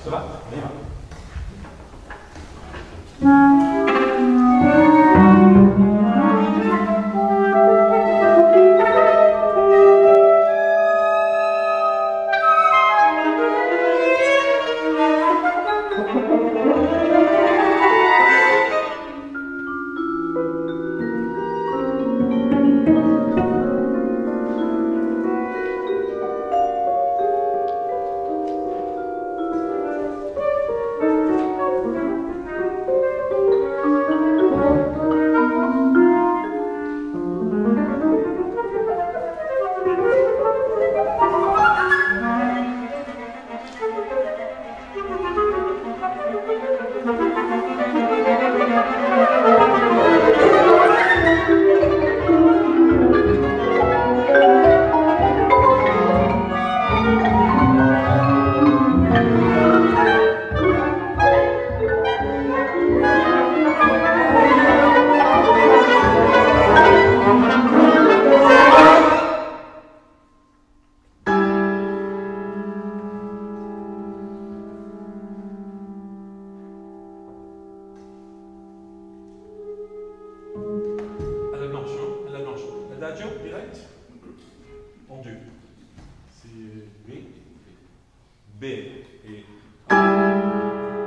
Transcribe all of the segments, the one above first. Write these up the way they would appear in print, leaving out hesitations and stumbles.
Ça va? On y va. L'adagio direct en deux. C'est B et A.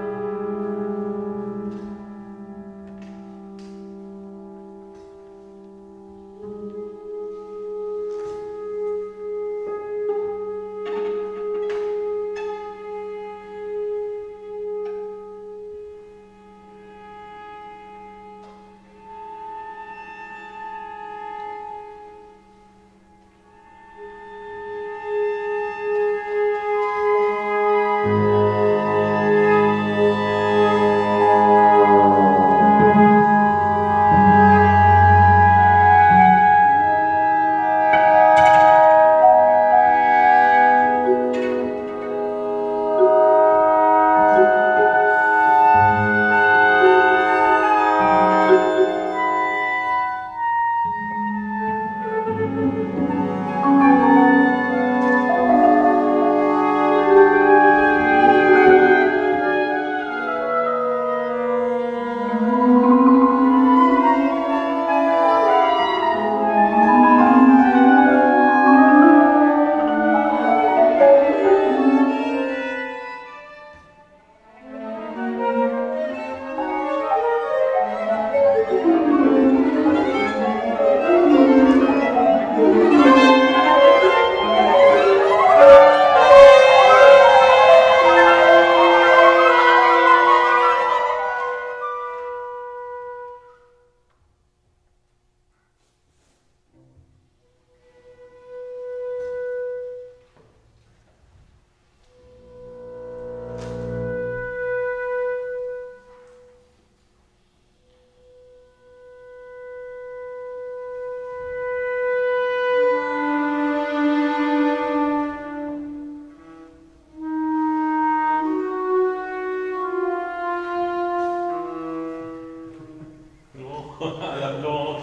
La blanche,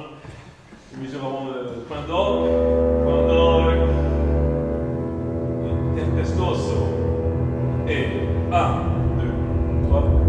oui, c'est vraiment le point d'orgue, tempestoso, et 1, 2, 3, 4.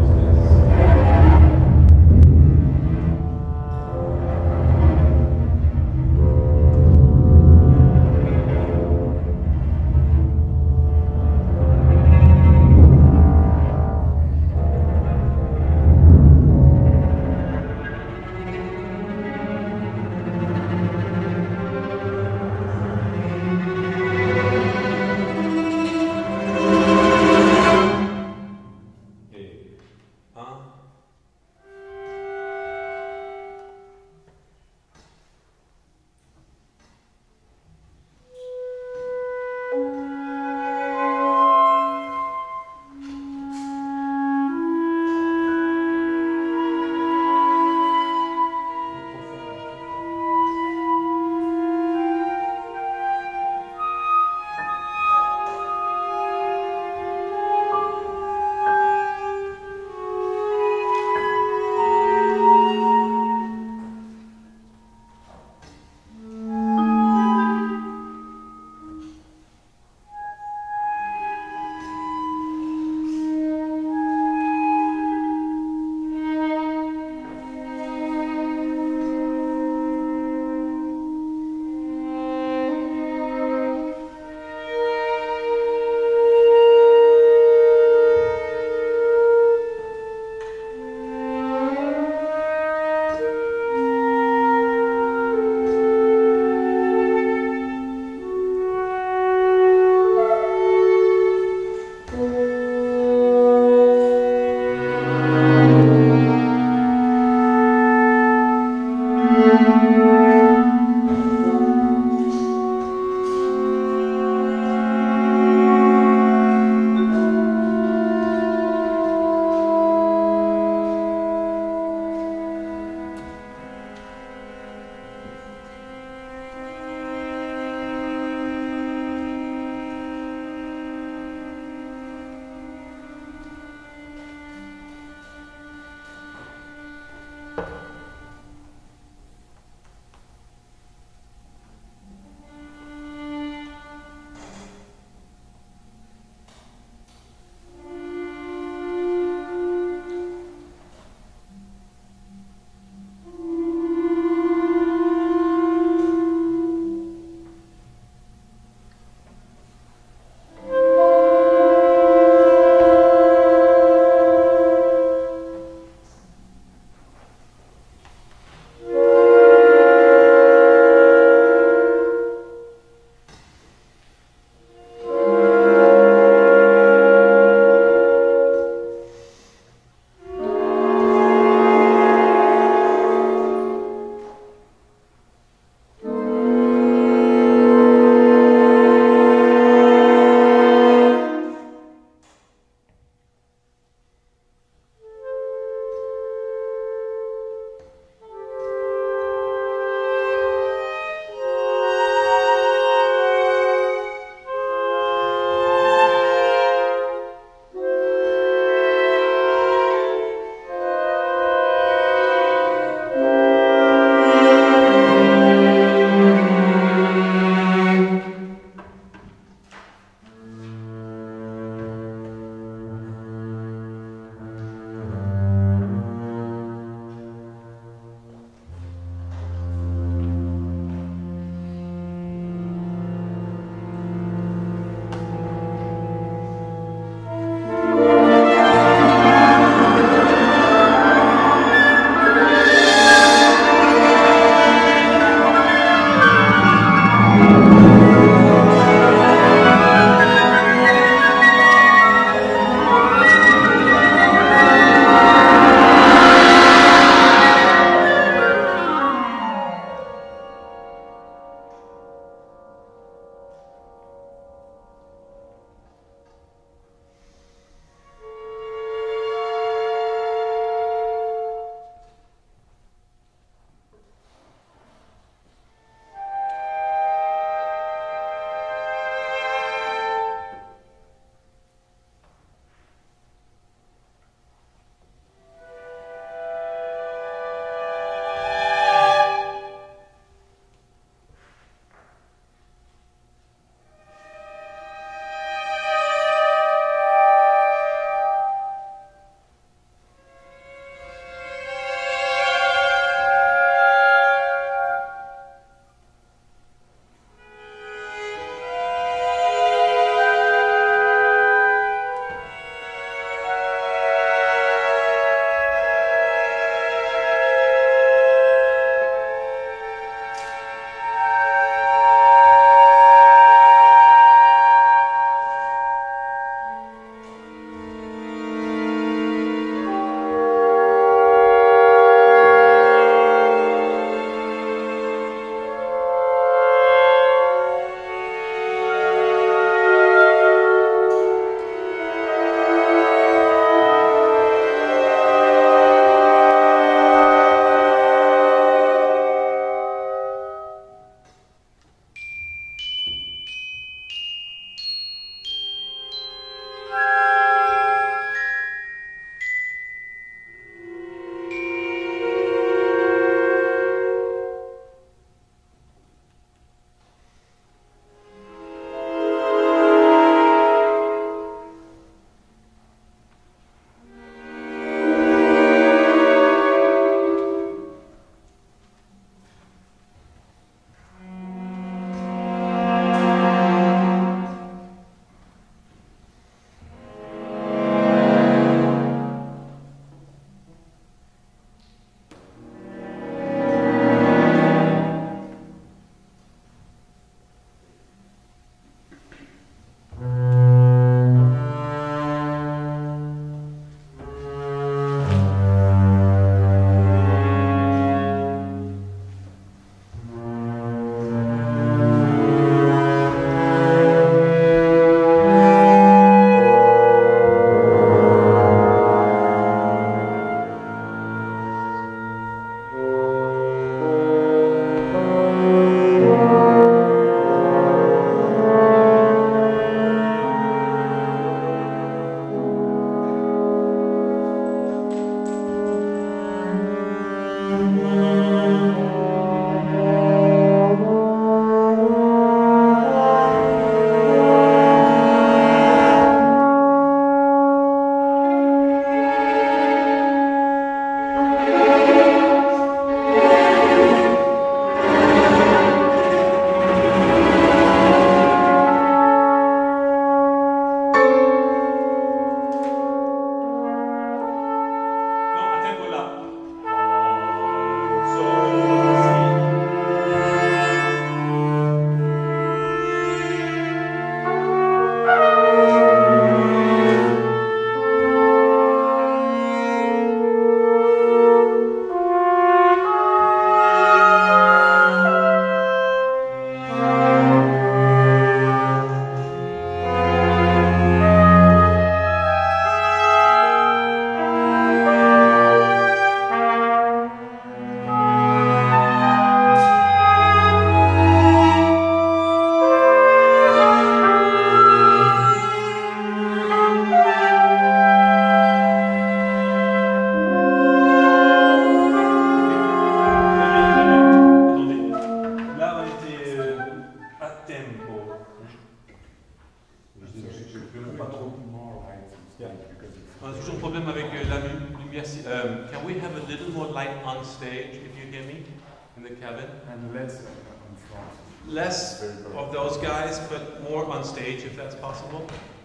On a toujours un problème avec la lumière. Can we have a little more light on stage, if you hear me, in the cabin? And less on front. Less of those guys, but more on stage, if that's possible.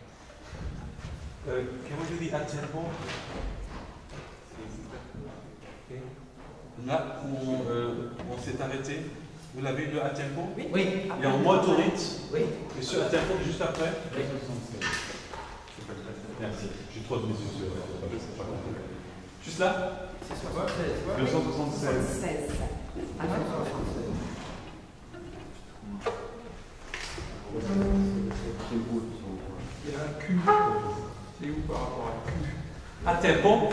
Can we do the up tempo? Okay. Là où on s'est arrêté, vous l'avez le up tempo? Oui. Oui. Il y a un mois touriste. Oui. Et ce up tempo juste après? Oui. 76. Merci. J'ai trop de mesures sur. Juste là? C'est 76. 276. 76. Ah non, 76. Il y a un Q. C'est où par rapport à Q? À tempo?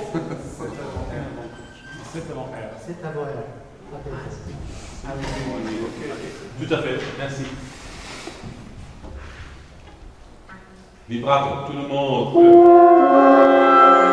7 avant R. C'est avant elle. Ah oui. Tout à fait, merci. Vibrato, tout le monde.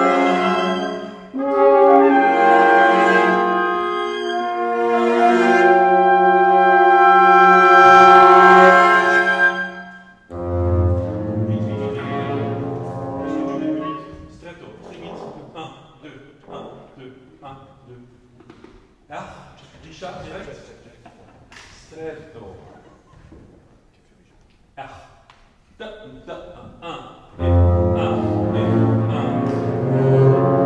Stretto, très vite. 1, 2, 1, 2, 1, 2. Ah, Richard, direct. Stretto. Ah. Da, da, 1, et 1, et 1.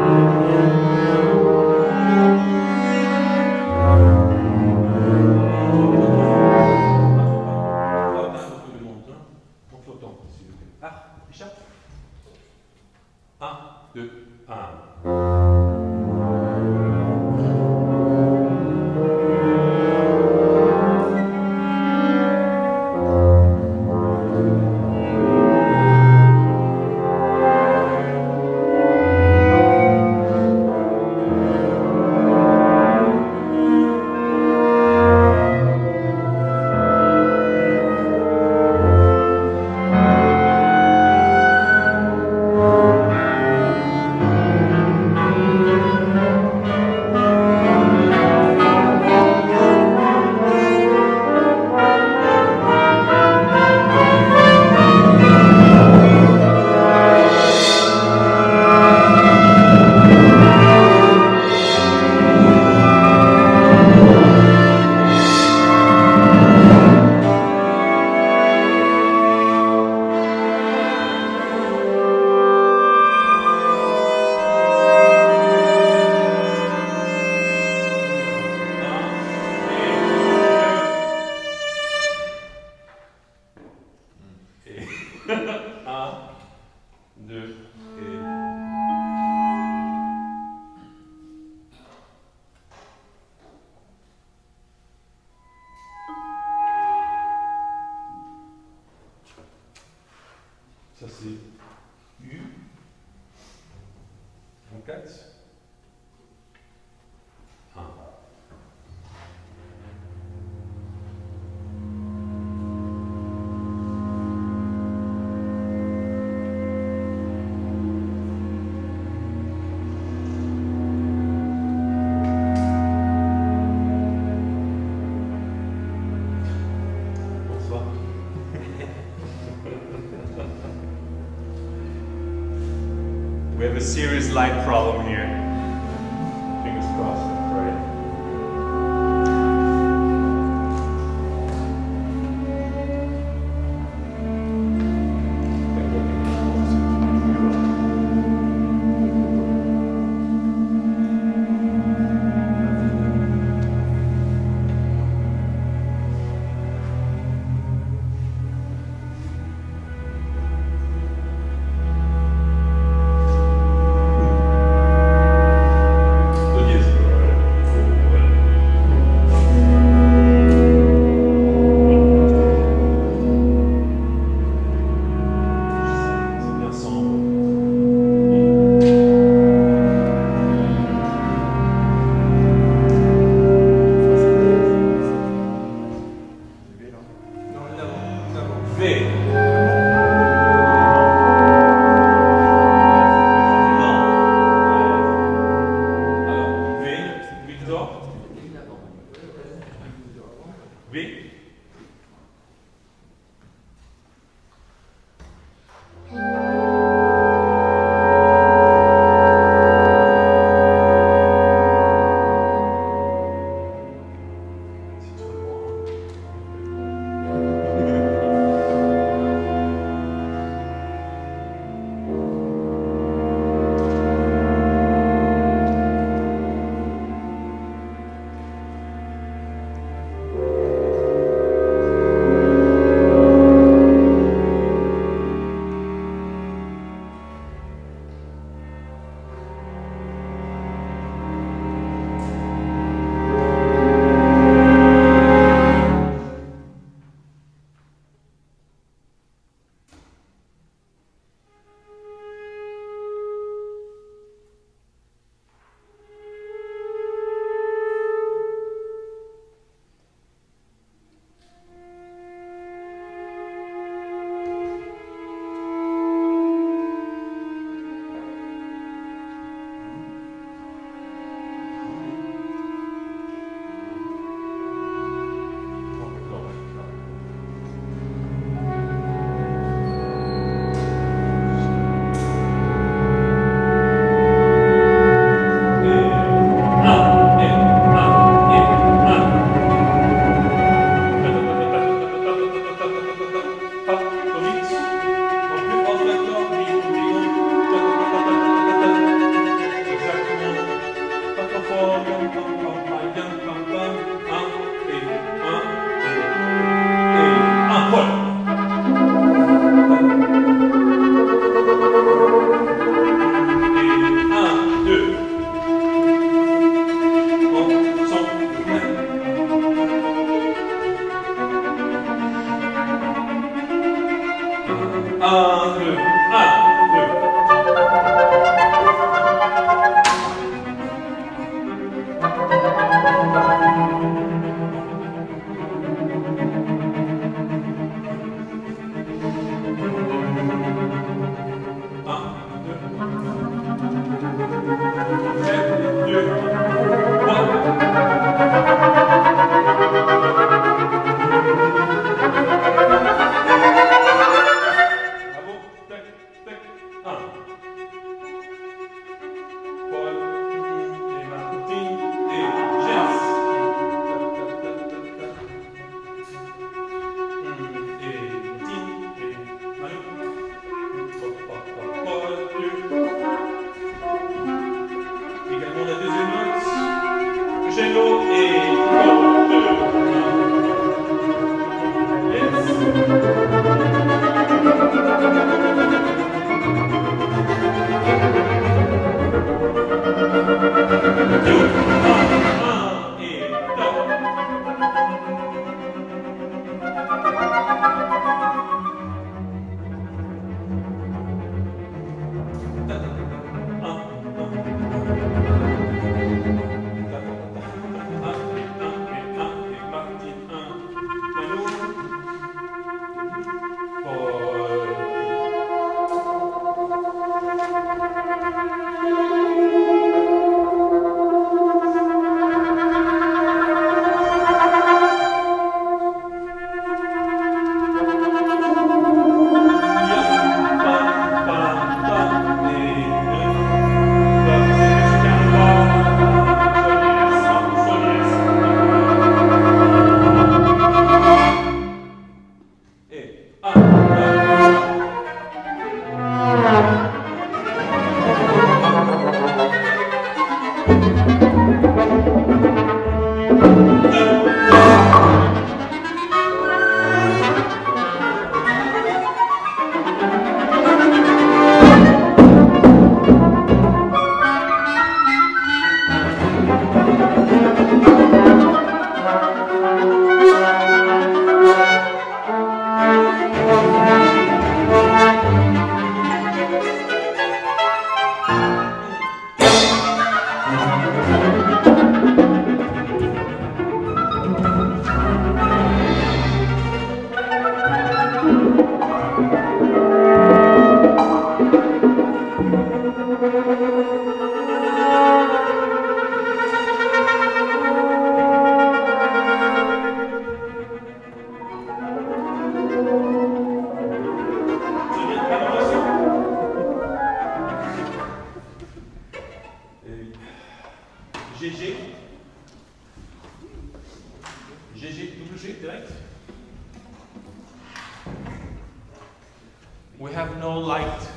En flottant, s'il vous plaît. Ah, Richard. 1, 2, 1. Ça c'est U en 4. 1. Bonsoir. We have a serious light problem here. Fingers crossed, right? Do dièse.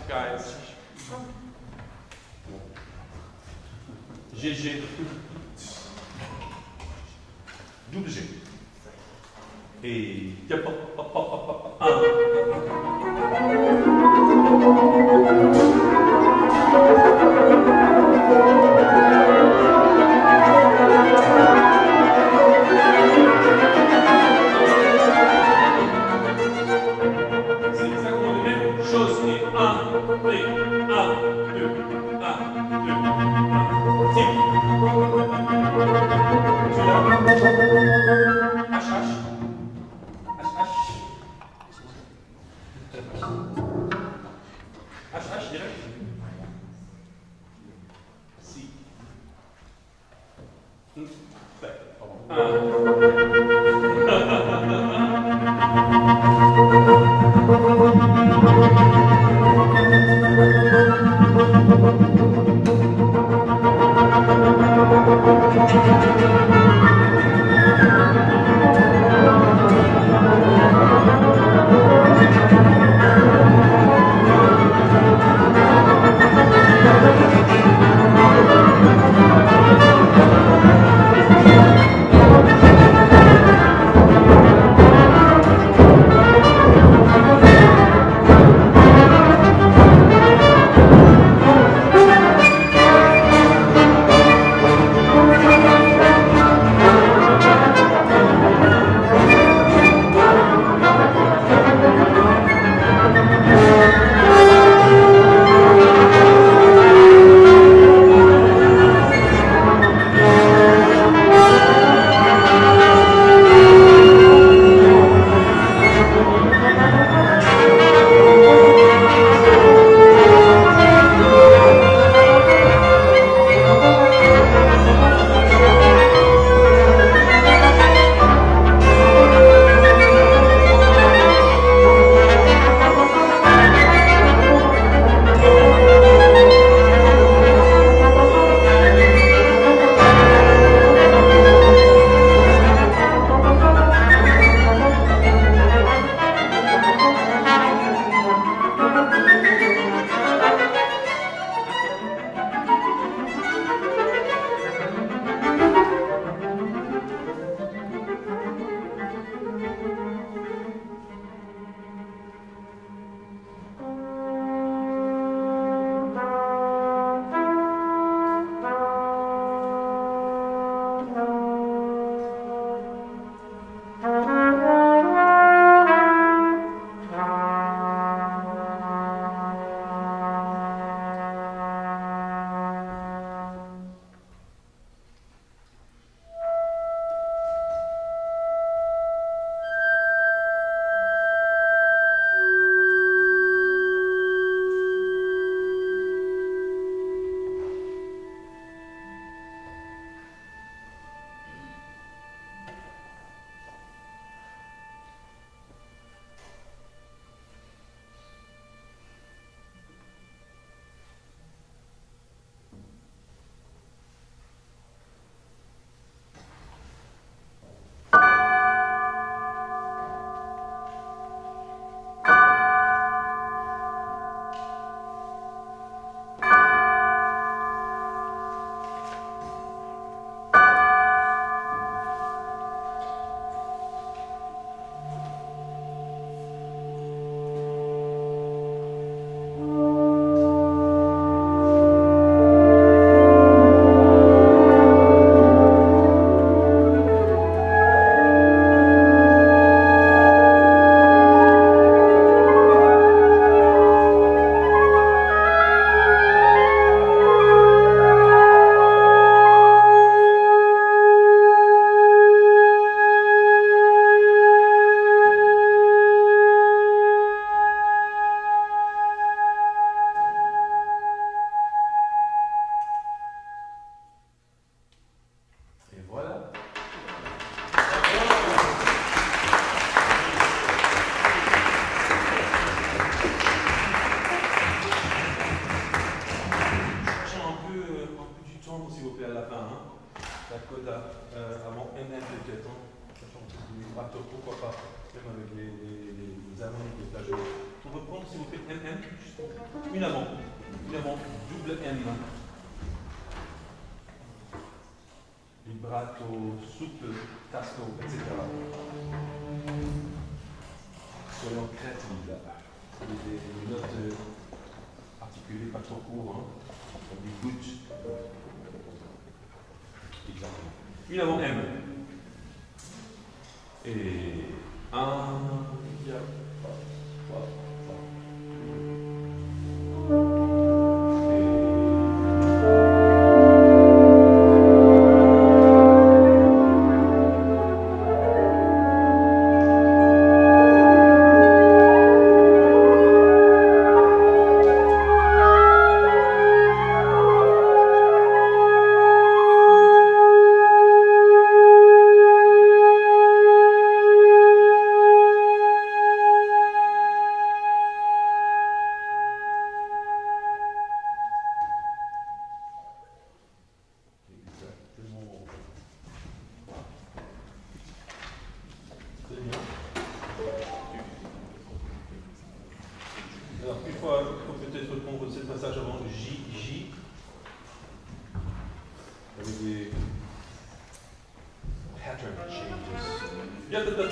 guys. GG. Double G. Et... C'est exactement la même chose. Et 1, 2, 1, 2, 1, 2, 1. Tip. Celui-là. H, H. H, direct. Si. pourquoi pas, même avec les amis, les stagiaires. Pour reprendre, si vous faites MM, une avant, double M. Vibrato, souple, tasto, etc. Soyons créatifs là. Des notes articulées, pas trop courtes, hein, comme des gouttes. Exactement. Une avant M. Et 1, 2, 3, 4. Alors, une fois, il faut peut-être reprendre ce passage avant J, J. Avec des pattern changes.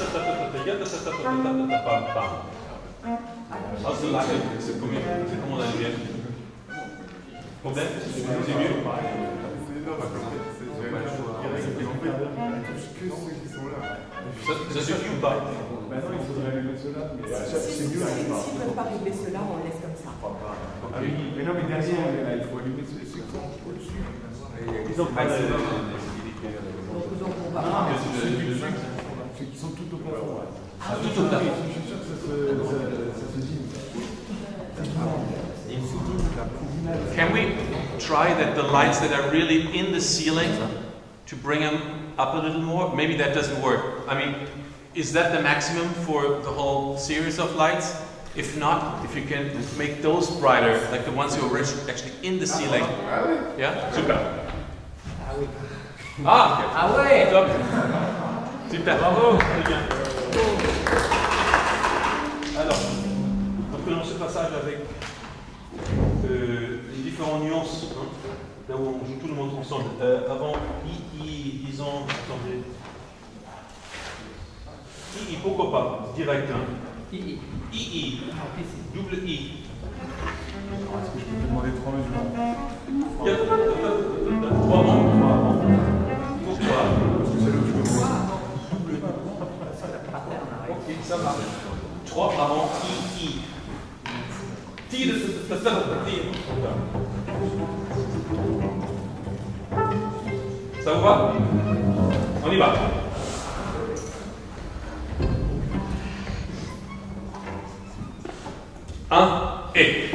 C'est là, c'est comment on a dit. Problème? C'est mieux? Ça suffit ou pas? Maintenant, il faudrait régler cela. S'ils ne peuvent pas régler cela, on laisse comme ça. Ah oui, mais non, mais derrière, il faut allumer ce secteur au-dessus. Ils ont pas de... Donc on va Ah, c'est qu'ils sont tout au plafond. Ah, tout au plafond. Je suis sûr que ça se dit. Can we try that the lights that are really in the ceiling to bring them up a little more? Maybe that doesn't work. I mean, is that the maximum for the whole series of lights? If not, if you can make those brighter, like the ones who are actually in the ceiling. Yeah? Super. Ah, ouais. top. Super. Bravo. Alors, reprenons ce passage avec les différentes nuances, hein, là où on joue tout le monde ensemble. Avant, disons, attendez. I, pourquoi pas, direct. Hein. I, double I. Est-ce que je peux te demander 3 mesures? 3 avant. Pourquoi? Parce que c'est le plus gros. Ok, ça marche. 3 avant, I. Tire, ça vous va? On y va. Et.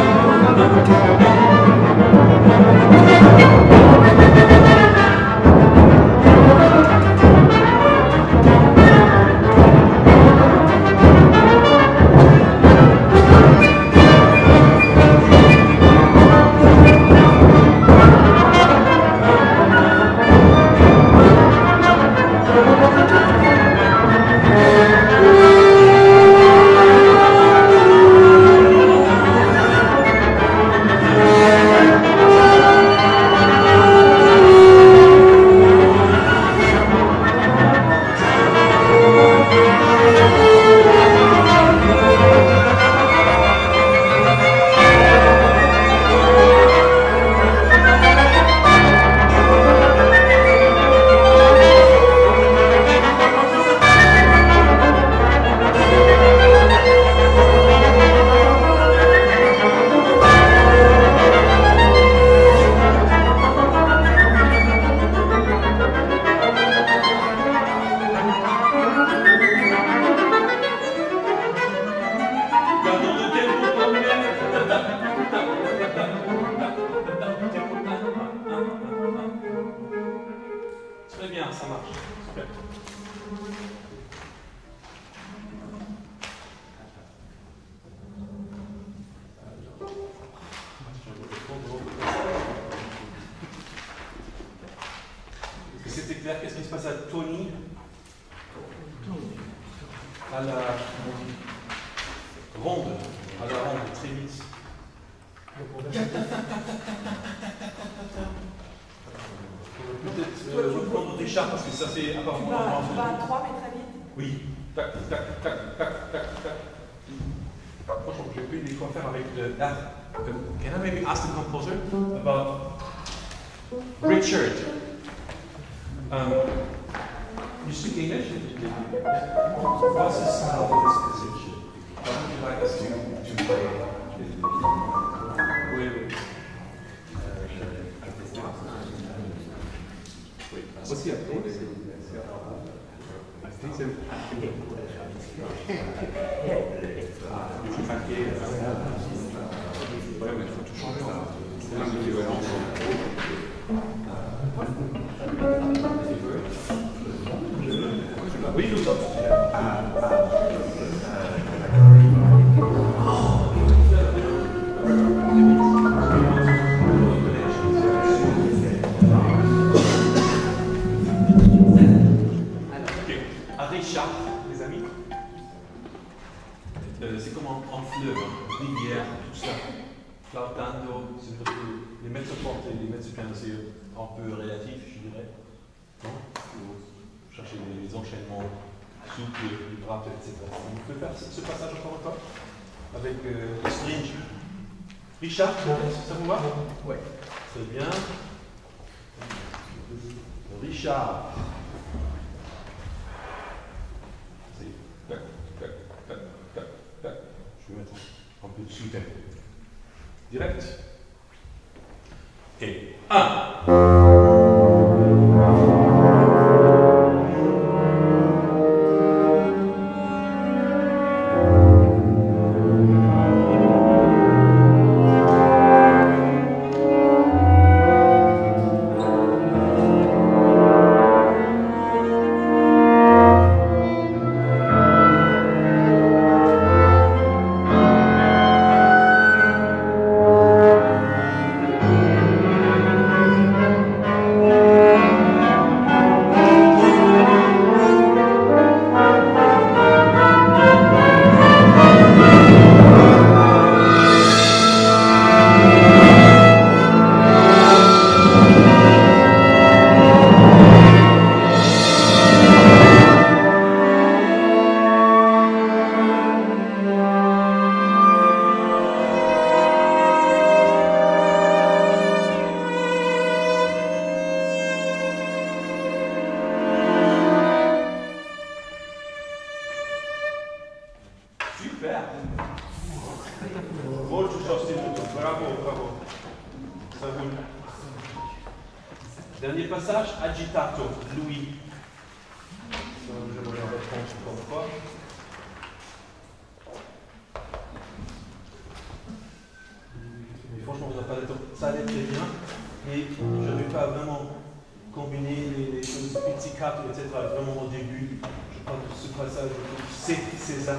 Très bien, ça marche. Super. Est-ce que c'était clair? Qu'est-ce qui se passe à Tony? À la ronde. Peut-être reprendre Richard parce que ça c'est Tu apparemment. vas à 3 mètres à vide. Oui. Tac, tac, tac, tac, tac, tac. Franchement, j'ai pu des quoi faire avec le. Can I maybe ask the composer about Richard? You speak English? What's the style of this position? How would you like us to play? What's the update? Oui, nous sommes. Richard, les amis, c'est comme en fleuve, rivière, tout ça. Flautando, les mezzo forte et les mezzo piano, c'est un peu relatif, je dirais. Non? Faut chercher les enchaînements souples, vibrato, etc. On peut faire ce passage encore une fois avec le string. Richard, ça vous va? Oui. Très bien. Richard. Tac, tac, tac, tac, tac. Je vais mettre un peu de sous-tempo. Direct. Et 1. Molto sostenuto, bravo, bravo. Ça roule. Dernier passage, agitato, Louis. Je vais reprendre encore une fois. Mais franchement, on n'a pas le temps. Ça allait très bien, mais je n'avais pas vraiment combiné les choses pizzicato, etc. Vraiment au début. Je crois que ce passage, c'est César.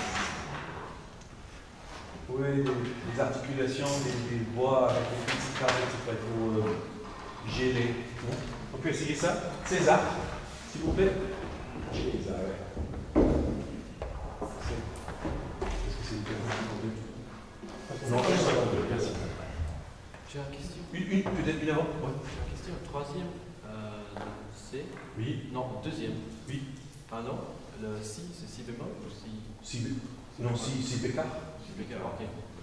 Oui, les articulations, les voix avec les petits carrés, etc. Il faut geler. On peut essayer ça? César, s'il vous plaît. César, ouais. Est-ce que c'est une non, juste un peu, merci. J'ai une question. Peut-être une avant? Ouais. J'ai une question. Troisième, C. Oui. Non, deuxième. Oui. Ah non, le Si, c'est Si bémol ou Si? Non, si bécard. Ok.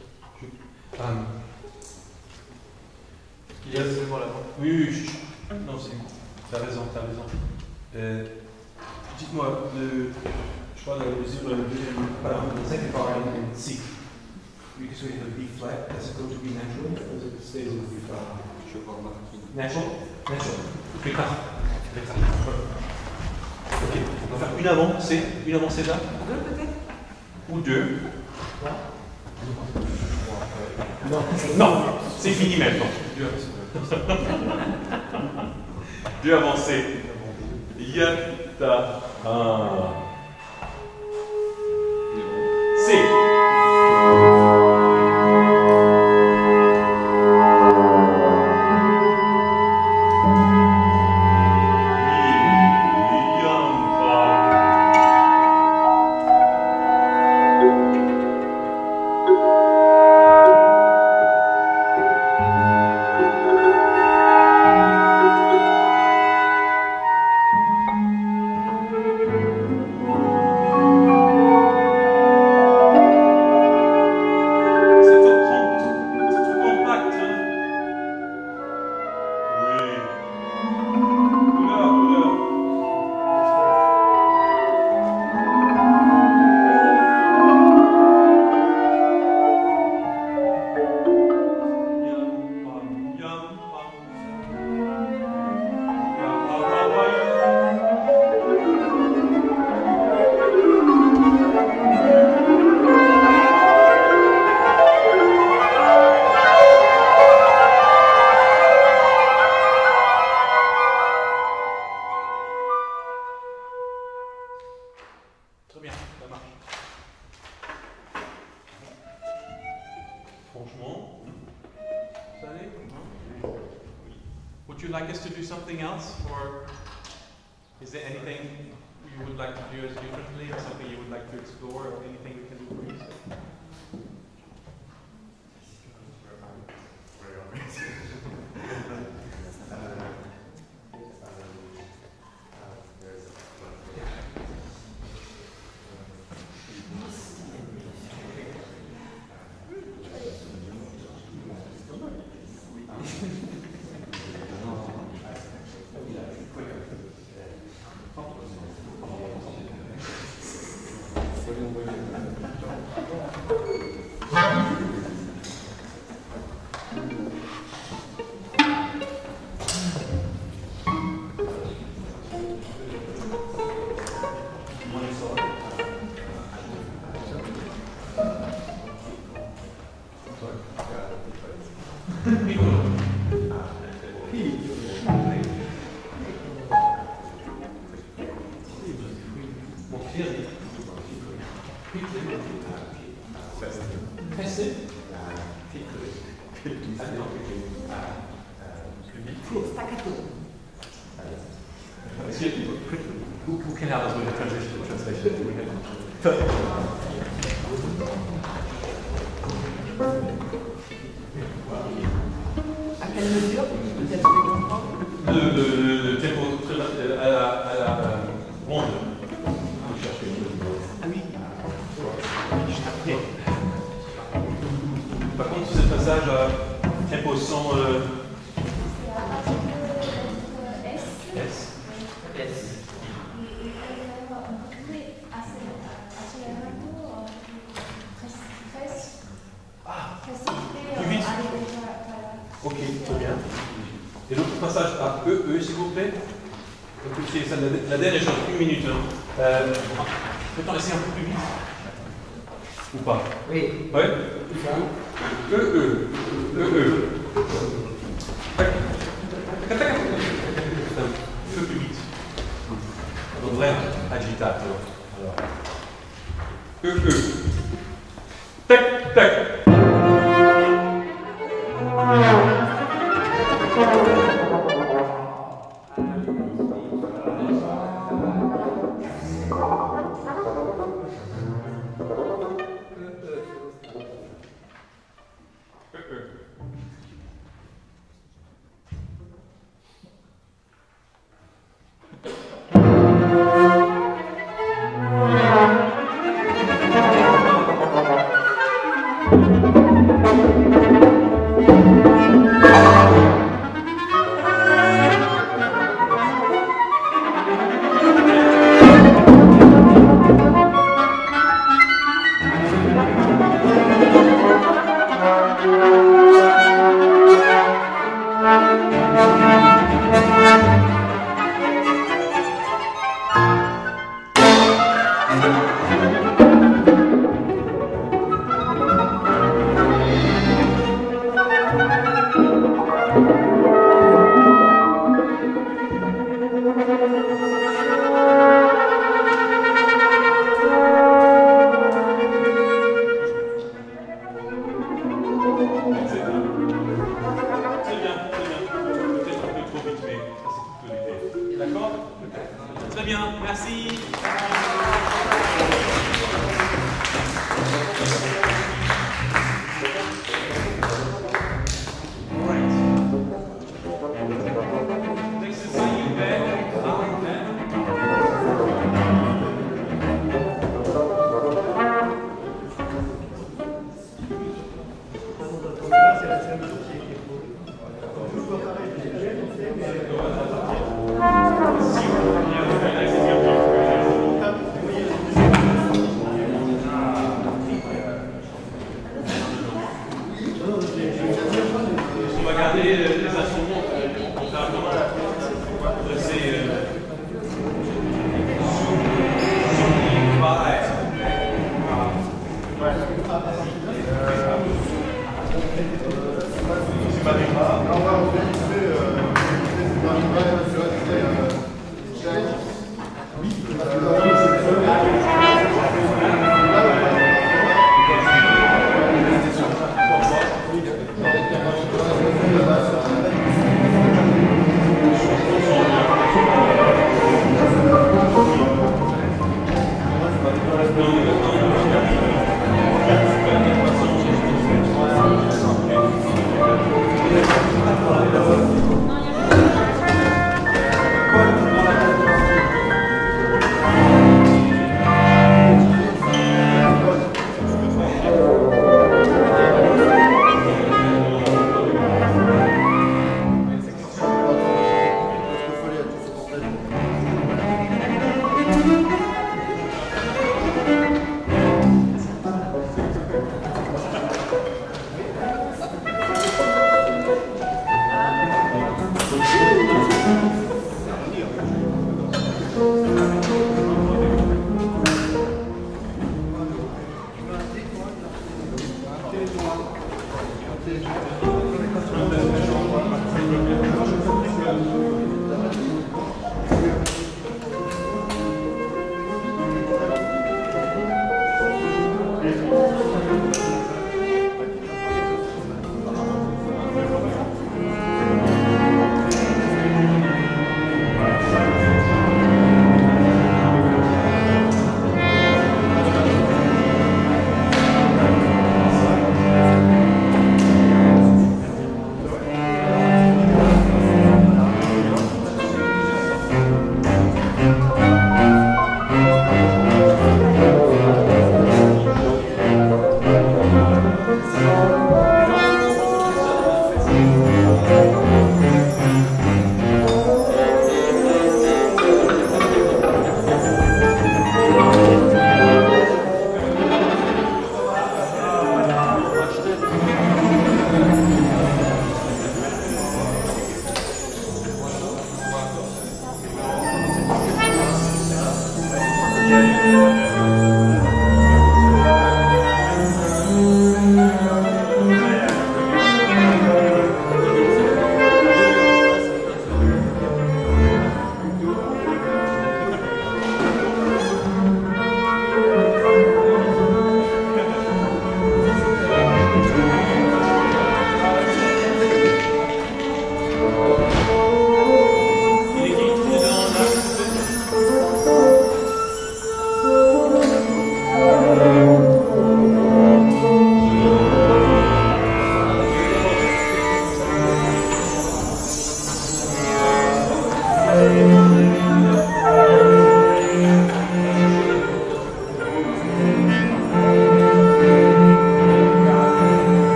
Il y a seulement là-bas. Oui. Non, c'est. T'as raison. Dites-moi, je crois la mesure le second part in C. Because we have a B flat, does it go to B natural or does it stay with B flat? Je vois pas. Natural. Bécard. Ok, on va faire une avant C, César. Deux peut-être? Ou deux. Non, c'est fini maintenant. Deux avancées. Yata. C. would you like us to do something else, or is there anything you would like to do as differently, or something you would like to explore, or anything we can do for you? Who can help us with the translation? À quelle mesure peut-être je comprends. Le tempo à la ronde. Ah oui. Par contre, ce passage à tempo sans S. Plus vite. Ok, très bien. Et l'autre passage à E, s'il vous plaît. C'est ça, la dernière chose, 1 minute. Peut-on essayer un peu plus vite? Ou pas? Oui. Ouais. E. Tac. Tac, tac. Un peu plus vite. Dovremmo agitarlo. Allora. Tac, tac.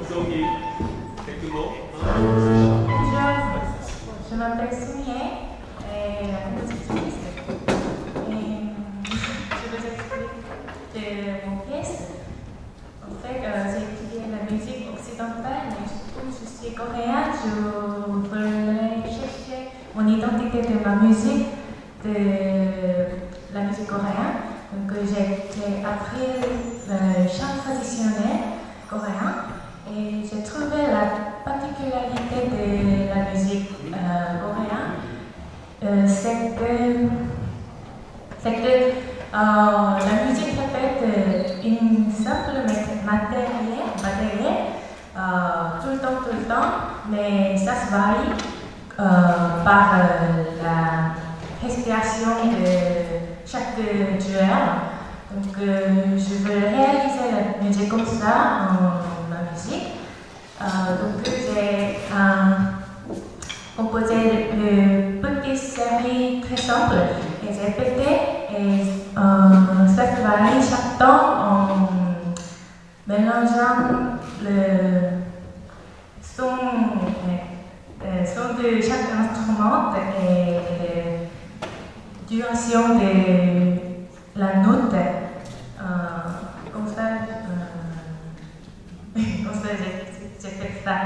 Sophie, quelques mots. Je m'appelle Soumie et la compositrice. Et je vous explique de mon pièce. En fait, j'ai étudié la musique occidentale, mais comme je suis coréenne, je voulais chercher mon identité de ma musique, de la musique coréenne. Donc j'ai appris le chant traditionnel coréen et j'ai trouvé la particularité de la musique coréenne, c'est que la musique répète une simple matériel tout le temps, mais ça se varie par la respiration de chaque joueur. Donc je veux réaliser la musique comme ça en ma musique. Donc j'ai composé une petite série très simple et j'ai répété et ça varie chaque temps en mélangeant le son de chaque instrument et la duration de la note. Comme ça, j'ai fait ça.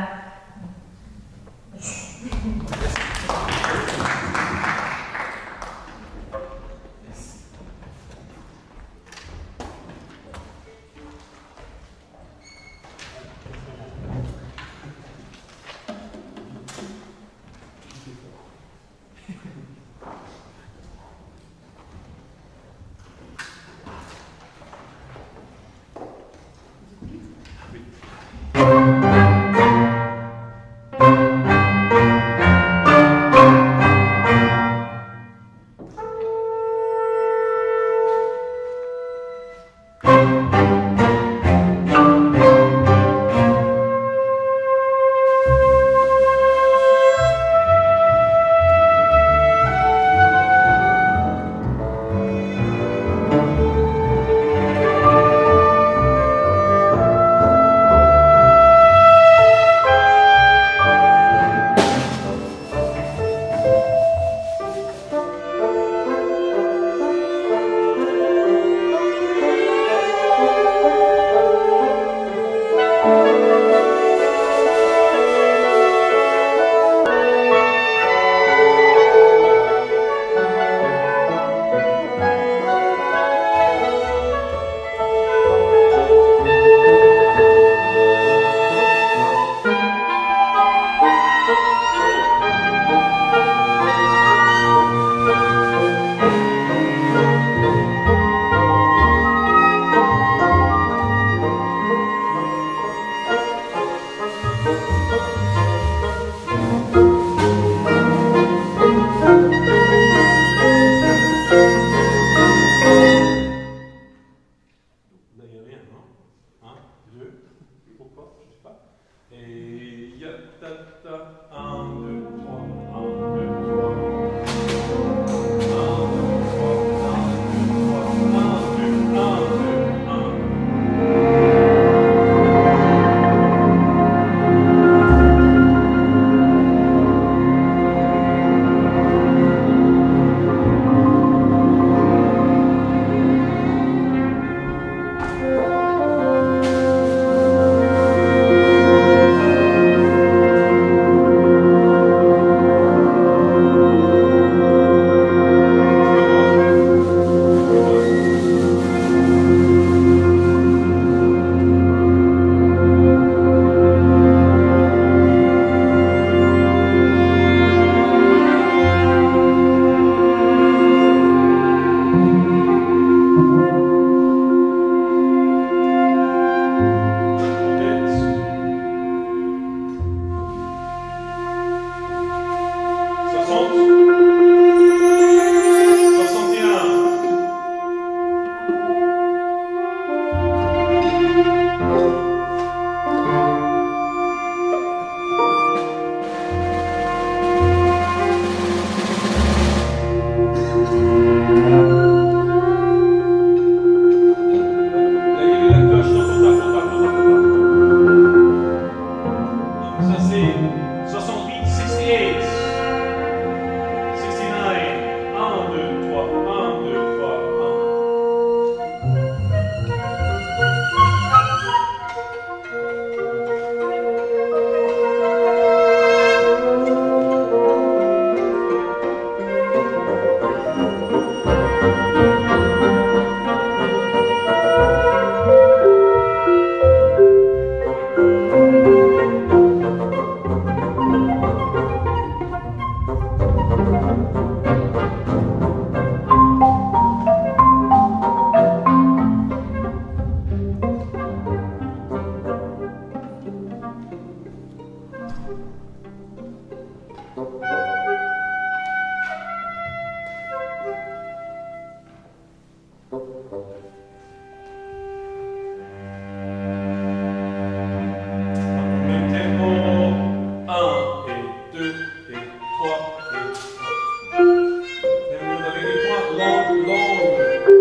Même tempo. 1 et 2 et 3 et 4. Et avec des points longs, longs.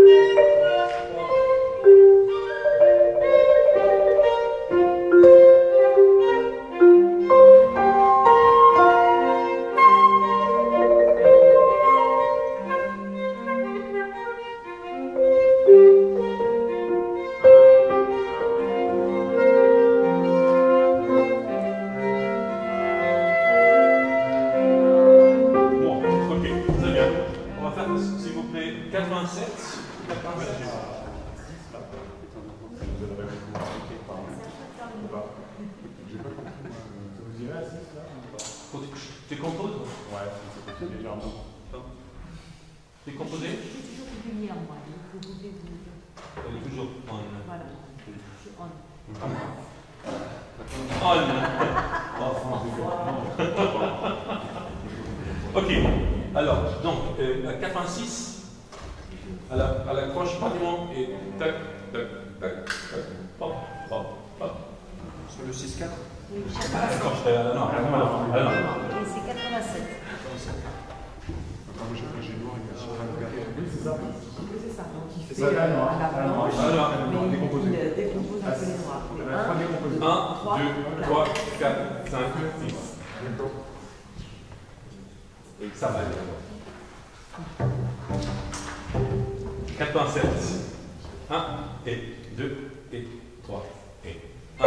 Bon, ok, très bien. On va faire, s'il vous plaît, 87. 87. T'es composé? Ouais, c'est légèrement. T'es composé? J'ai toujours régulier en moi, donc vous pouvez vous... Elle est toujours on. Voilà, je suis on. Ok, alors, donc, à 86, à la croche pratiquement, et tac, tac, tac, tac, hop, hop, hop. Sur le 6-4. Oui, Non, et c'est 87. J'ai noir, il y a sur la Oui, c'est ça. Oui, c'est ça. Donc il fait C'est ça, non, à la non, blanche, alors, mais décomposé. il décompose un peu les noirs. Pas décomposé. 1, 2, 3, 4, 5, 6. Et ça va aller alors. 87. 1 et 2 et 3 et 1.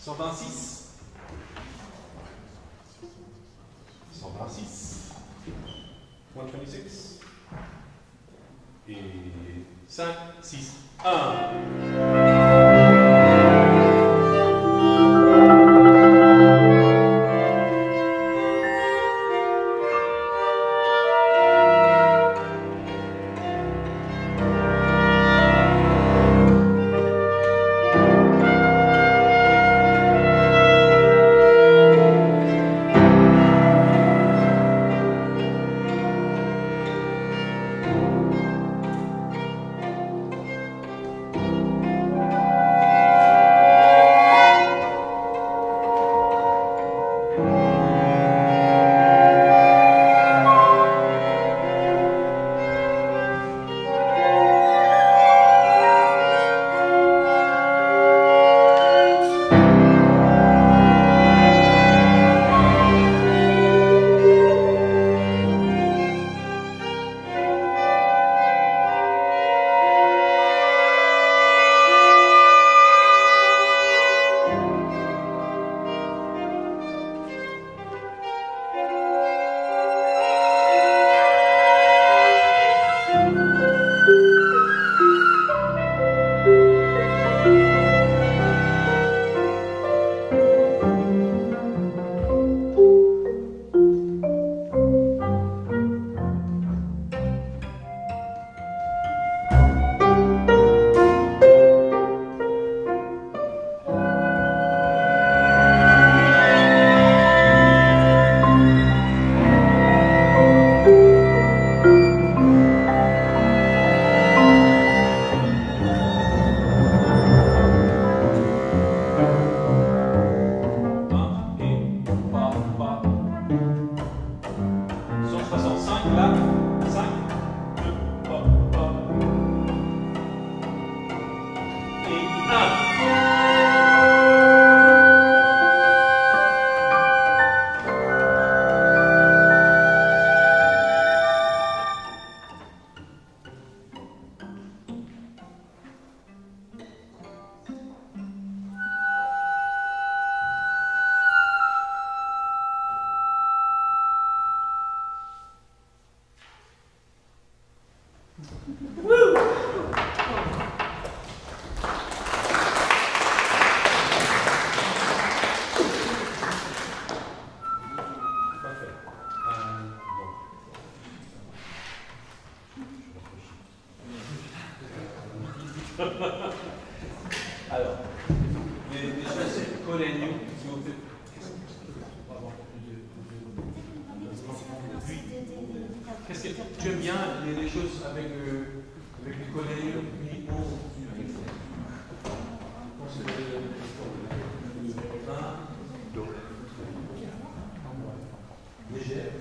126. 126. 126. Et 5, 6, 1. Alors, les choses Cole et New, si vous faites. Qu'est-ce que tu aimes bien les choses avec du Cole et New uniquement? Légère.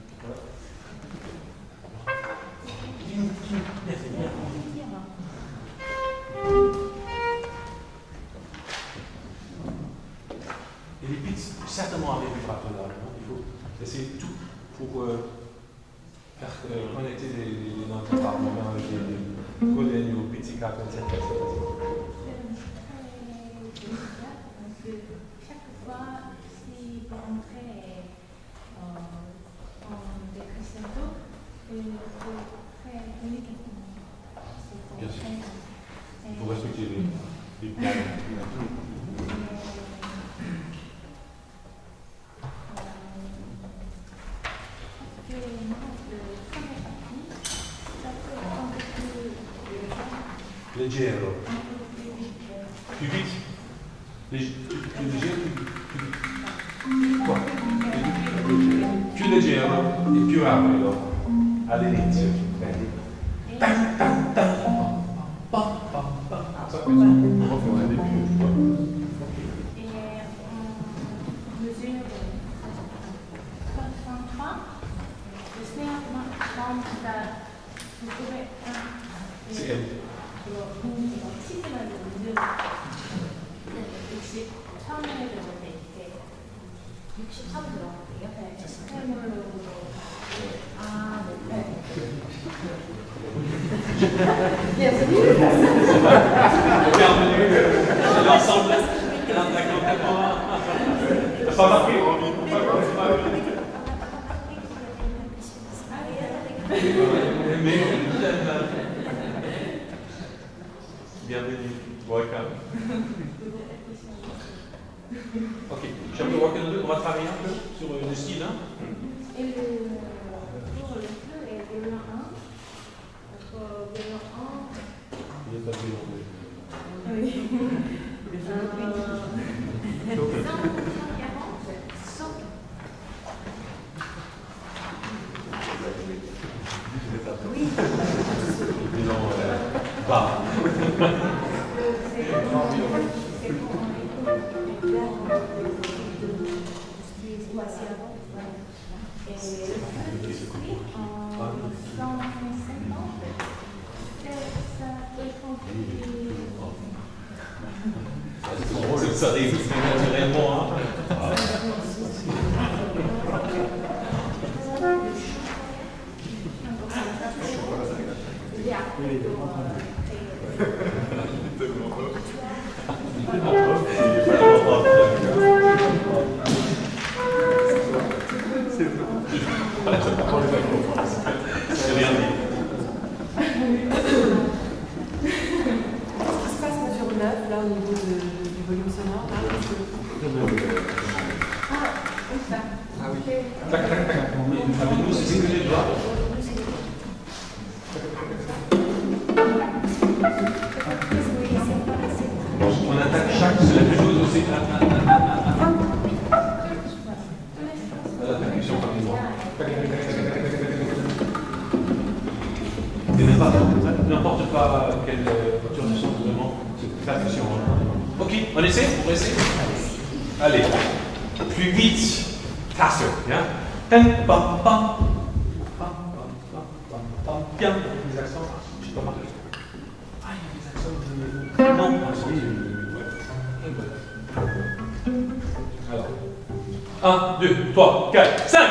Et les beats, certainement avec du vibrato là. Il faut essayer tout pour faire connecter les notes par moment avec les collègues ou pizzicato, etc. Chaque fois, si vous entrez en décrescendo, c'est très délicatement. Bien sûr. Il faut respecter les pianos. Leggero. Più vite. Più leggero, più qua. Più leggero e più rapido all'inizio. Vedi? Tan, tan, tan. Pam, pam, pam. Ça, on va faire un début. Et on mesure 63. Le snare monte à. Vous pouvez. C'est elle. 시즌을 만들어 63년에 들어갈 때 이렇게 63 들어갈게요. 네. 스테물로 아, 네. Bienvenue. C'est l'ensemble. T'as pas marqué? Bienvenue. Welcome. Ok, shall we work a little bit? On va travailler un peu sur le style. Hein? Et pour le fleu et violon 1. Violon 1. Il est pas violon. Oui. Ça arrive naturellement. Hein? C'est rien dit. Qu'est-ce qui se passe sur 9 là au niveau du volume sonore là, Ah oui. Tac, tac, tac. Avec nous, c'est ce que les doigts. On attaque chaque, c'est la même chose aussi. La percussion par exemple. N'importe pas quelle voiture de son, vraiment, c'est percussion. Ok, on essaie? On essaie? Allez, plus vite, faster, bien. Pam, pam, pam. Pam, pam, pam, pam, pam. Bien, les accents, je sais pas marqué. Ah, il y a des accents de... Non, alors, 1, 2, 3, 4, 5.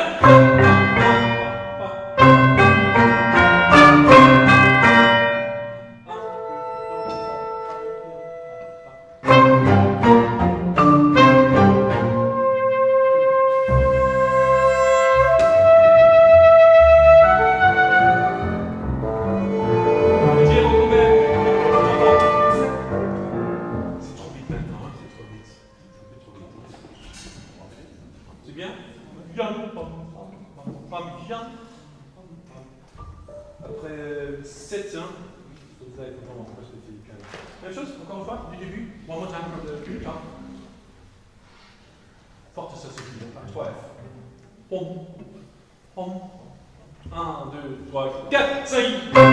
C'est bien? Bien. Après 7, hein? Même chose, encore une fois, du début. One more time from the top. Forte, ça suffit. 3 F. Pom. Pom. 1, 2, 3, 4, 5.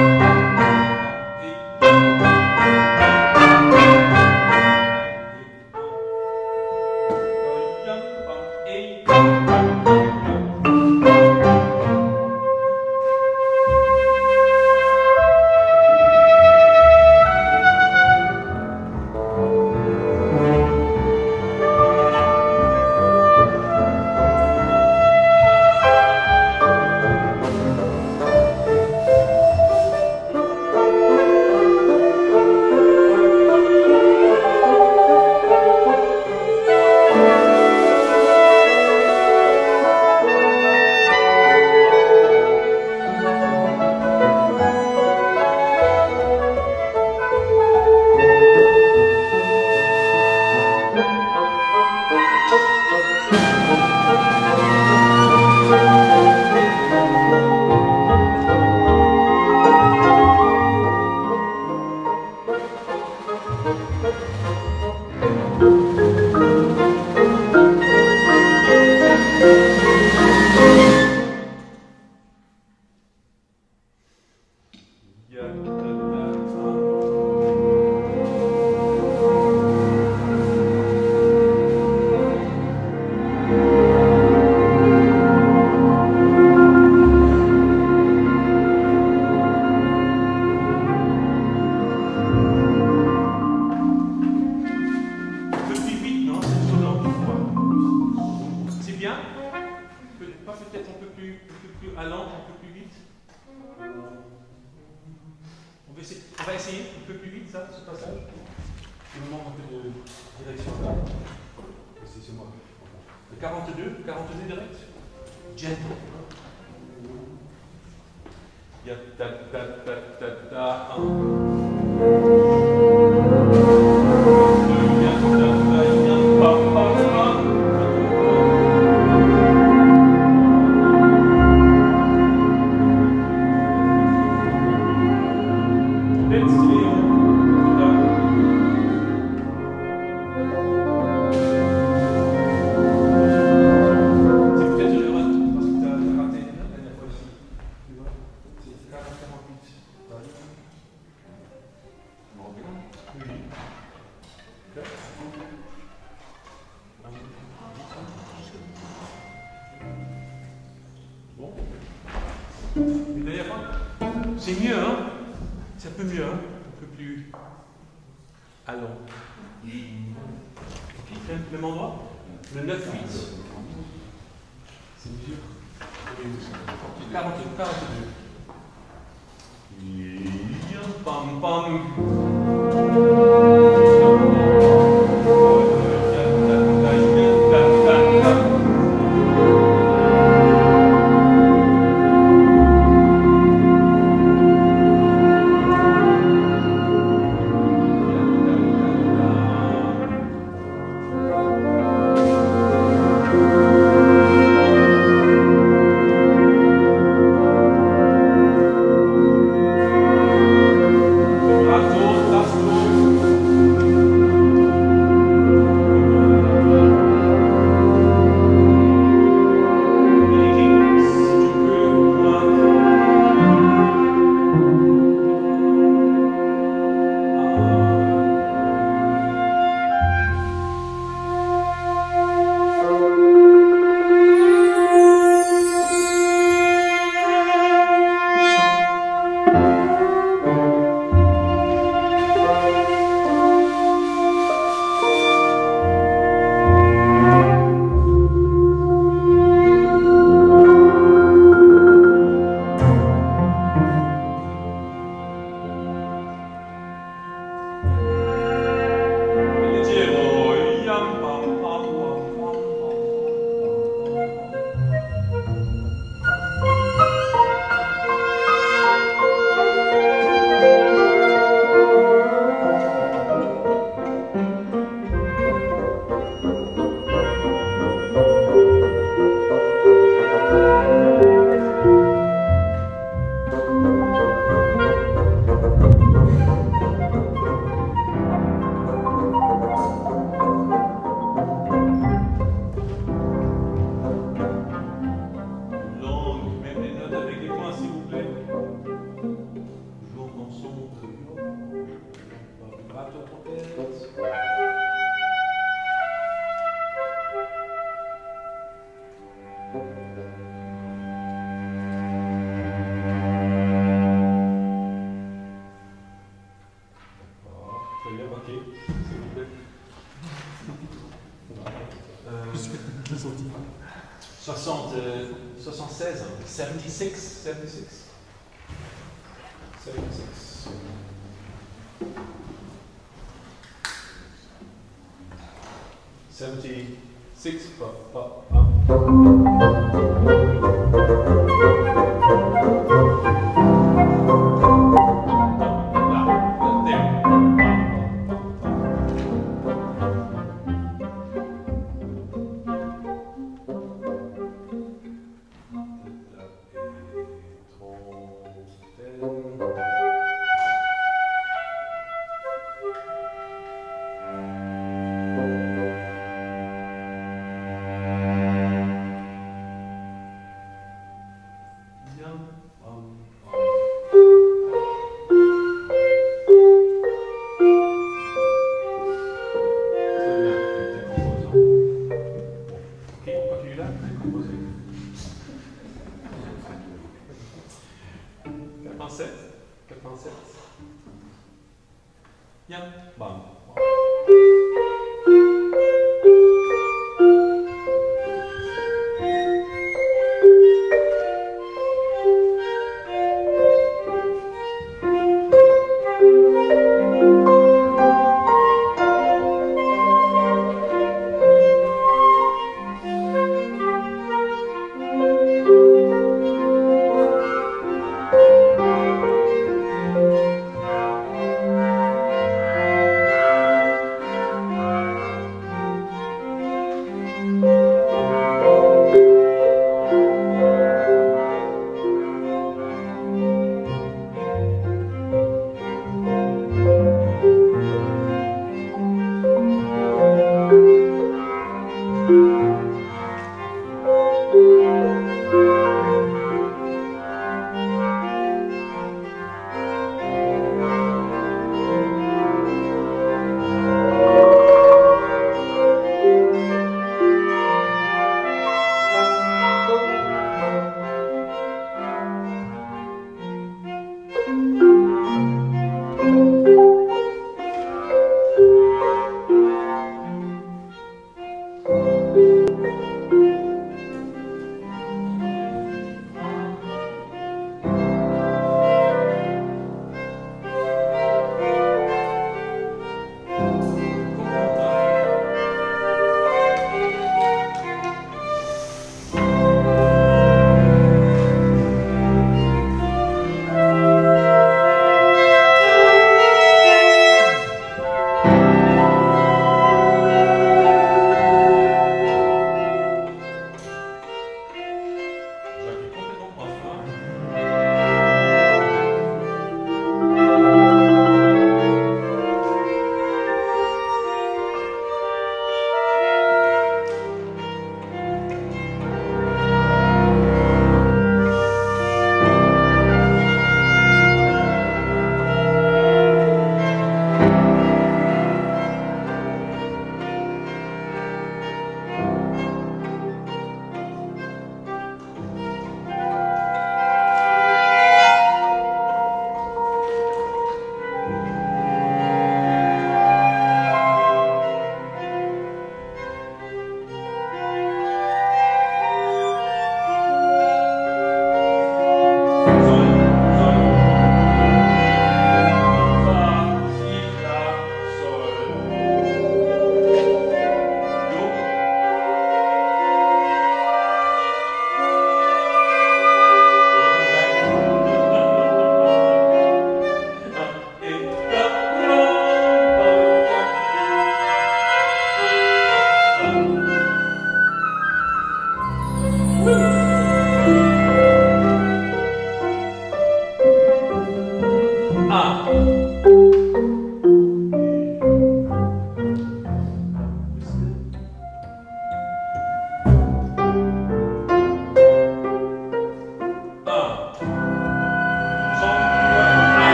Peut-être un peu plus allant, un peu plus vite. On va essayer un peu plus vite, ça, ce passage. Je me manque un peu de direction là. 42 direct. Gentle. Ya ta ta ta ta ta. C'est mieux, hein? C'est un peu mieux, hein? Un peu plus allons. Même endroit? Le 9-8. C'est dur. 42. Pam pam.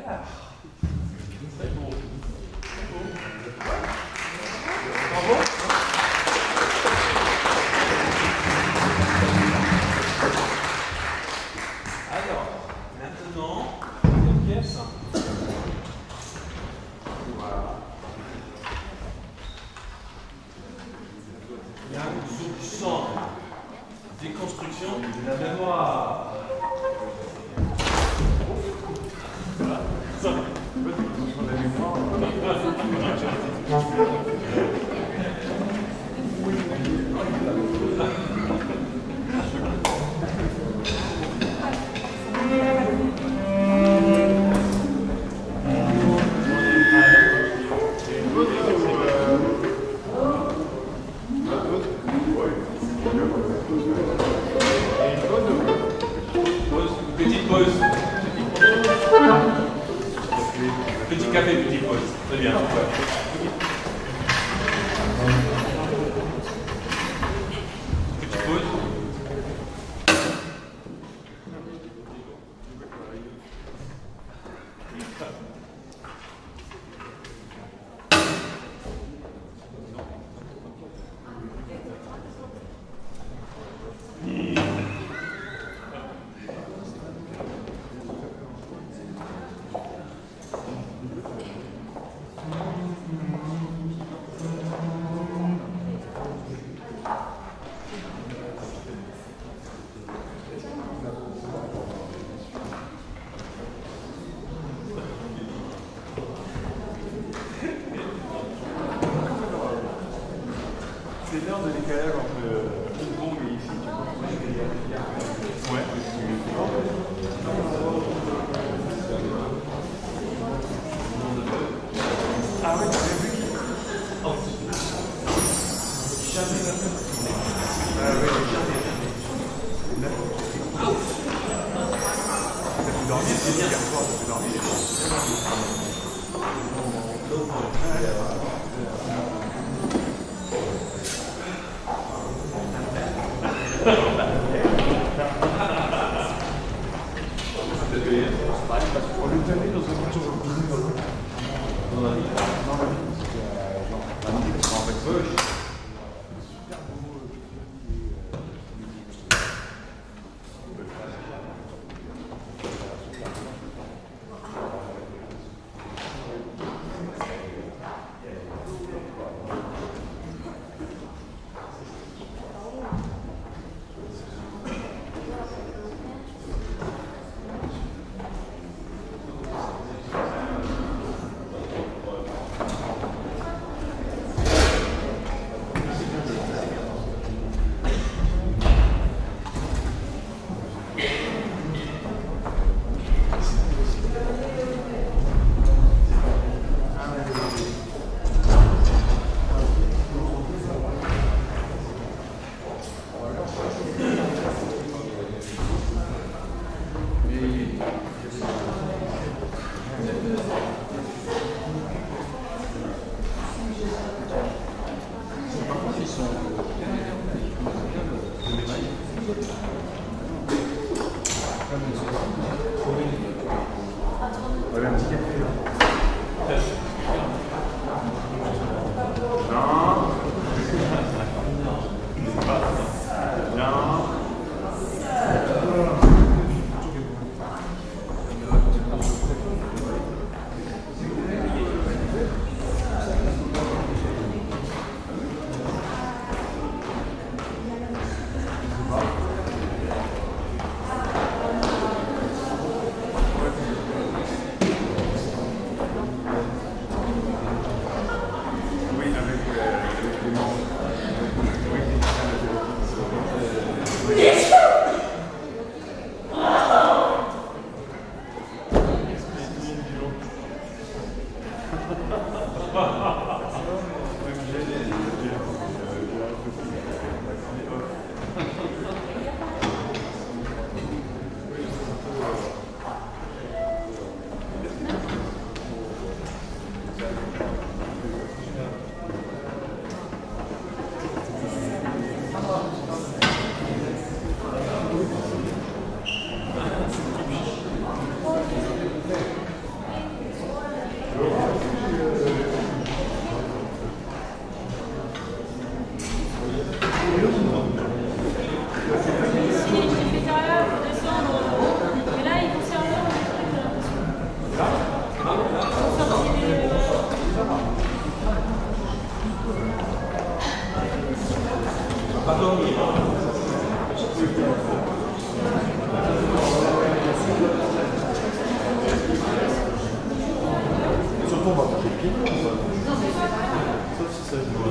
peur. Bravo. Alors, maintenant, deuxième pièce. Voilà. Il y a un soupçon déconstruction de la mémoire. Voilà. Petite pause. Petit café, petite pause. Très bien. Petite pause. C'est l'heure de décalage entre Hong Kong et ici. Ouais. Ah oui, tu l'as vu? Ah oui, jamais. Ah oui, jamais. Ça peut dormir, c'est bien. Ça peut dormir. On le tenait dans une voiture dans la ville. Voilà un petit café là. on va monter le pied. Sauf si ça joue.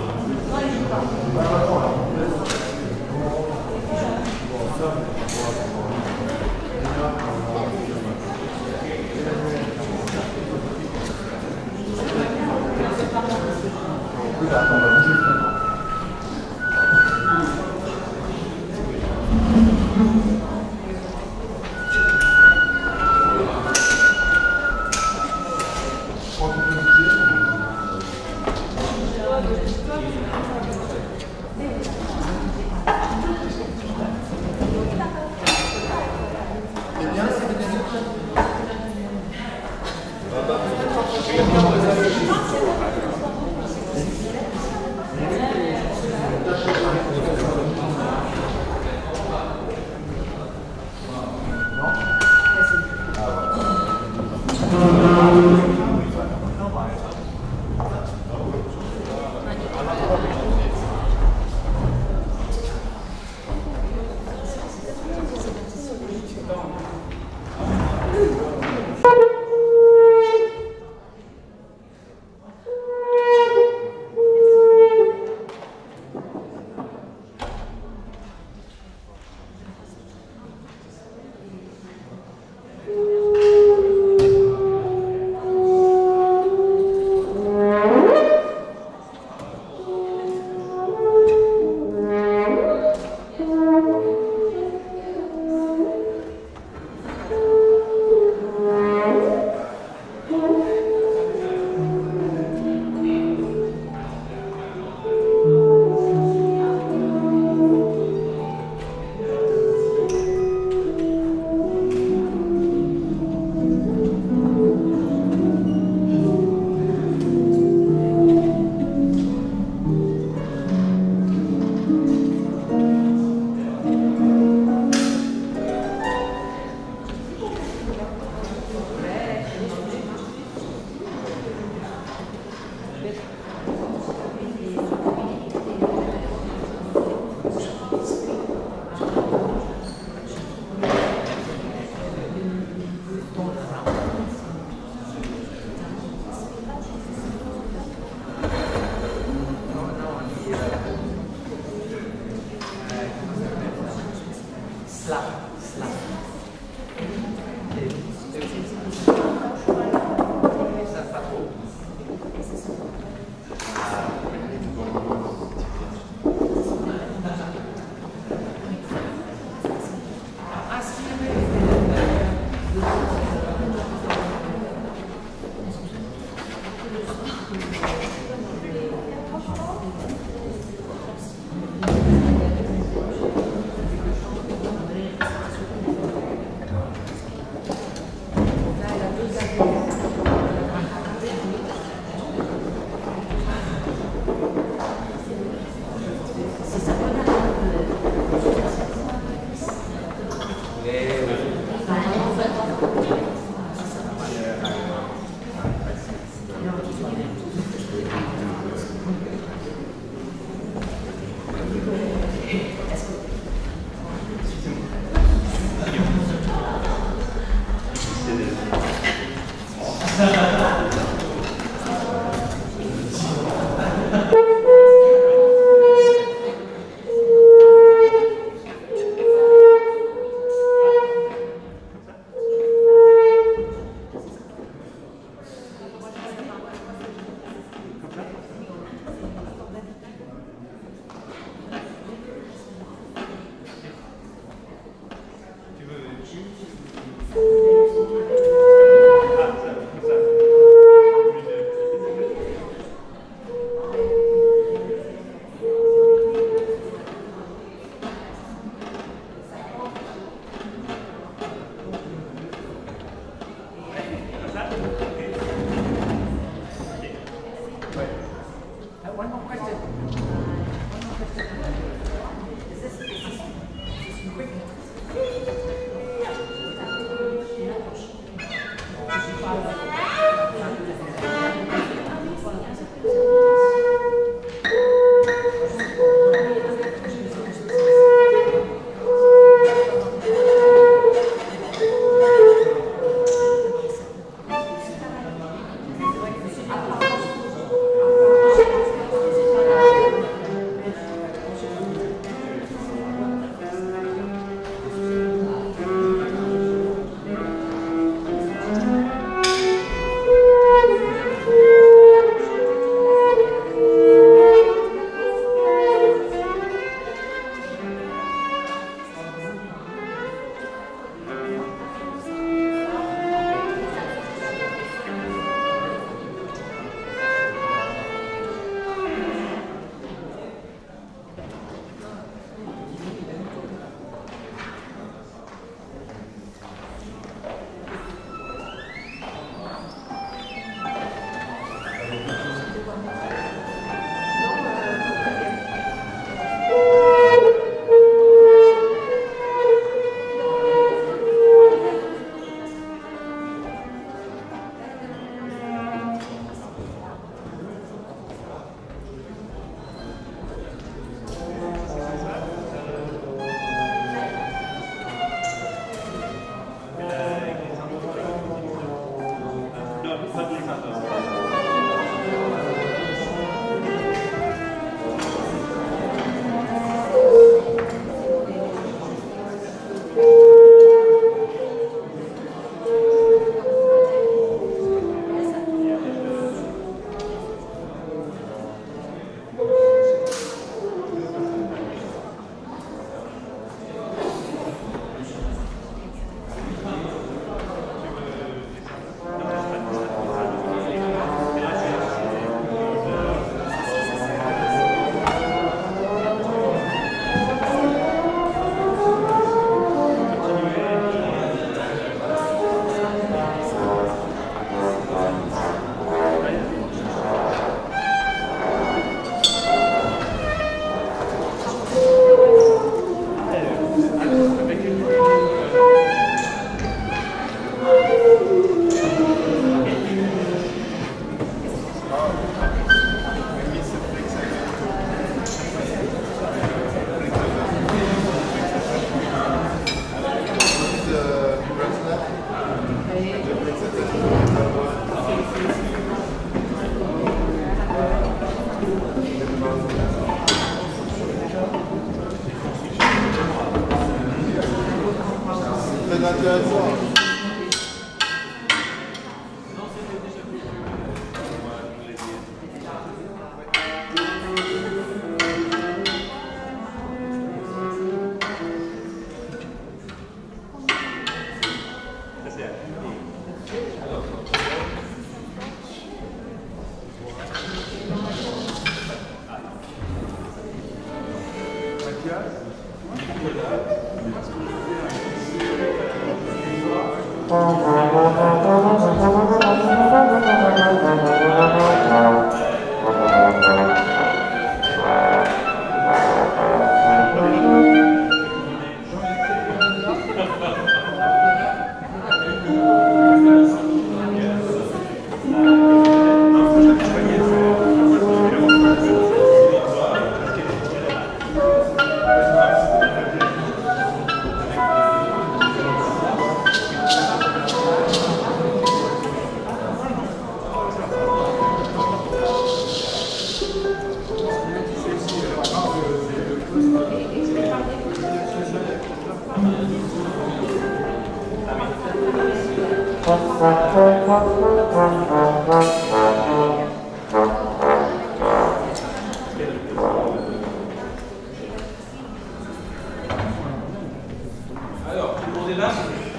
Alors, tout le monde est là?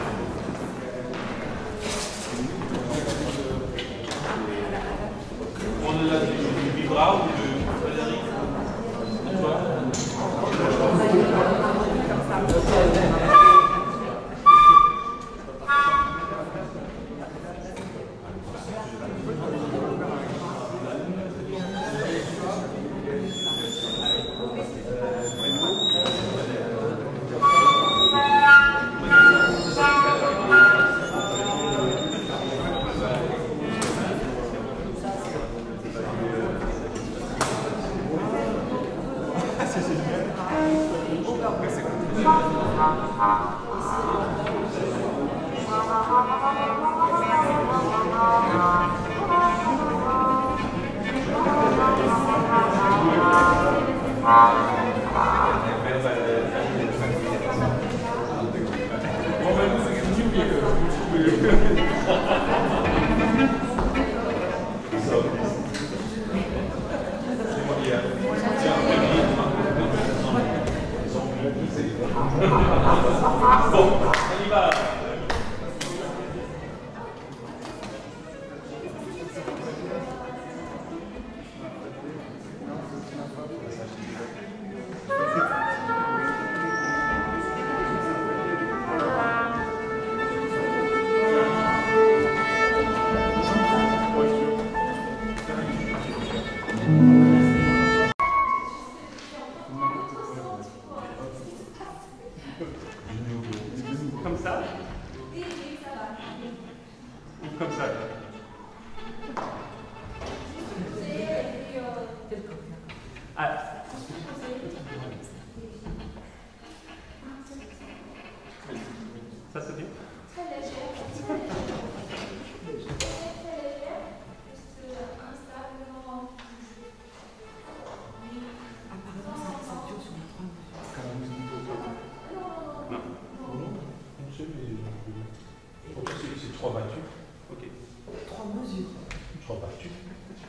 On est là du Vibra ou de Frédéric? De toi? Bon, on y va. Comme ça? Ou comme ça? Ah. Ça c'est bien? Très légère. Très légère.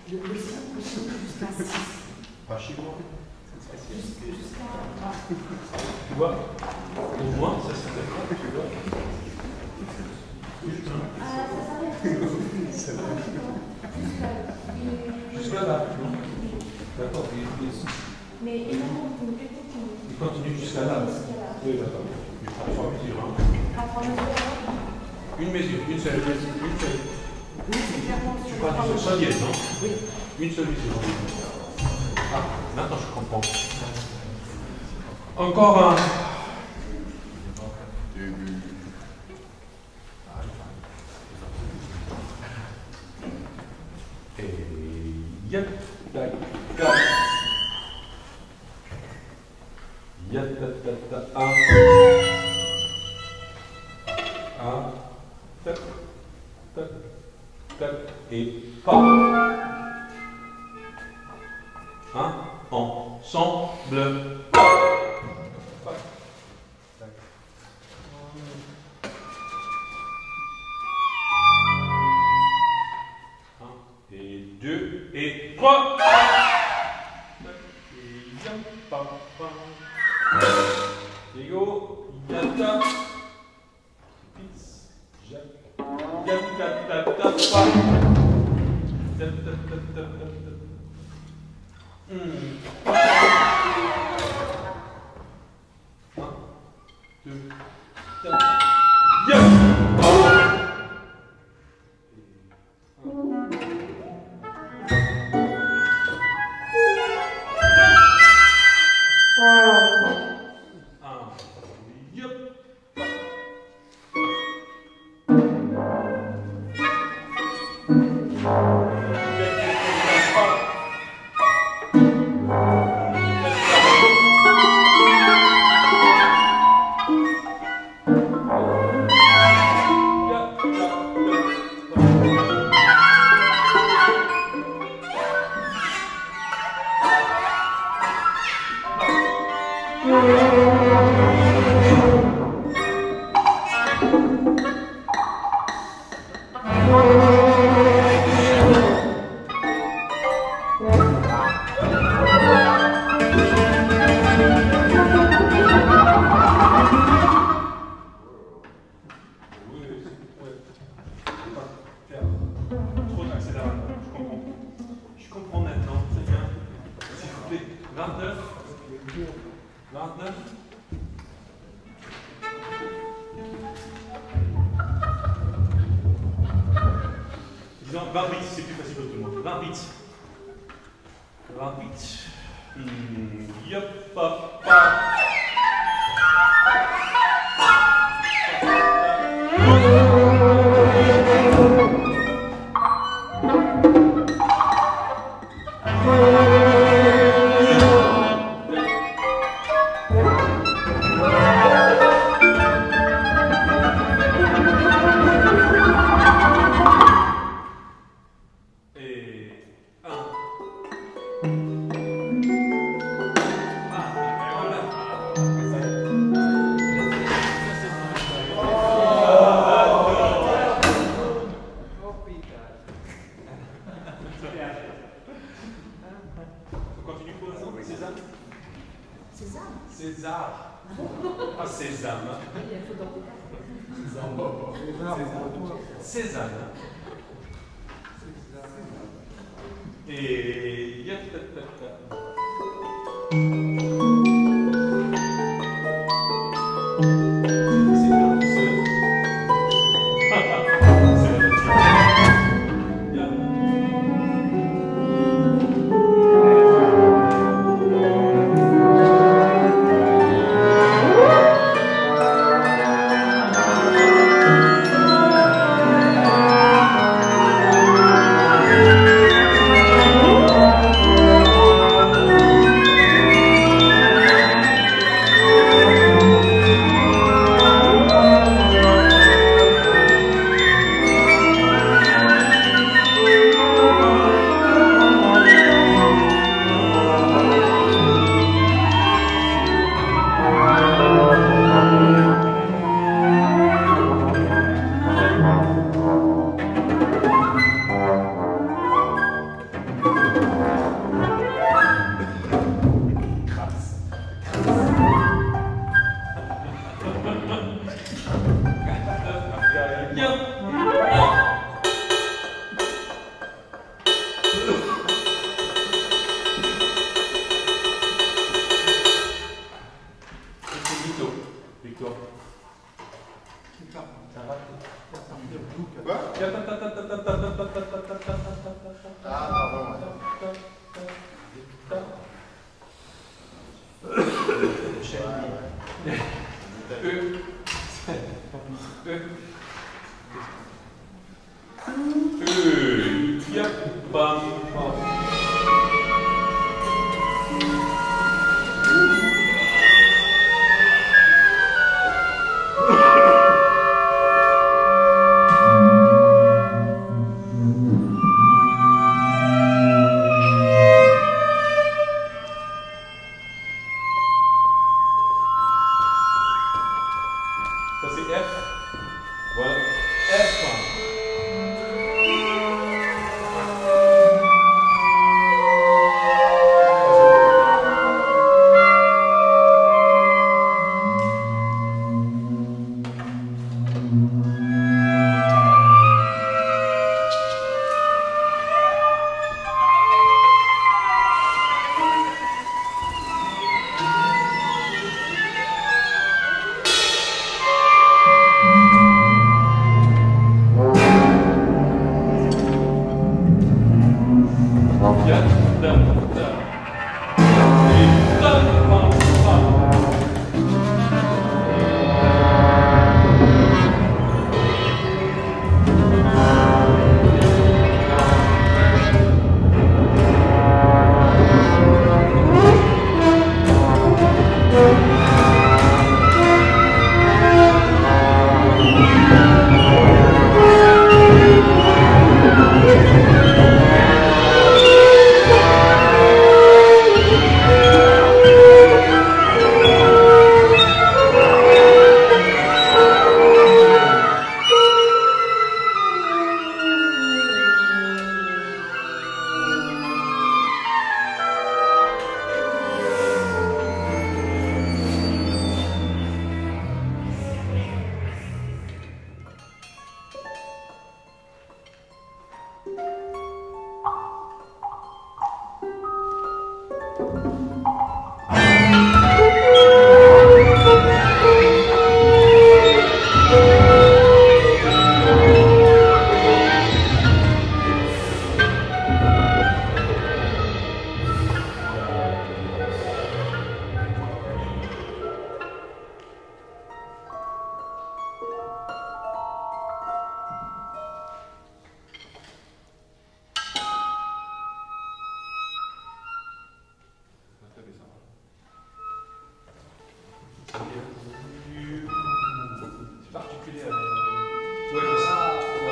Le si continue jusqu'à 6. Pas chez moi. Jusqu'à. Tu vois, au moins, ça c'est d'accord, tu vois. Ça s'arrête. Jusqu'à là, non? D'accord, Mais évidemment, vous pouvez continuer. il continue jusqu'à là. Oui, d'accord. Il prend 3 mesures. Hein. À prendre Une mesure, une seule. Oui, c'est clairement Tu sur parles du sol dièse, non? Oui. Une seule mesure. Ah, maintenant je comprends. Encore un. Et yep, tac, tac. Yep, tac, tac, tac. Un. Un. Tac, tac, tac. Et pas. Hein? Ensemble. Et 2 et 3. Et go. Yata. Pits. Je comprends maintenant, c'est bien. S'il vous plaît, 29. 29. Disons 28, c'est plus facile pour tout le monde. 28. 28. Yop, hop, hop. César. Pas Sésame. César. Et Bam, bam. Ça c'est F. Voilà. F. C'est particulier. Ouais, comme ça.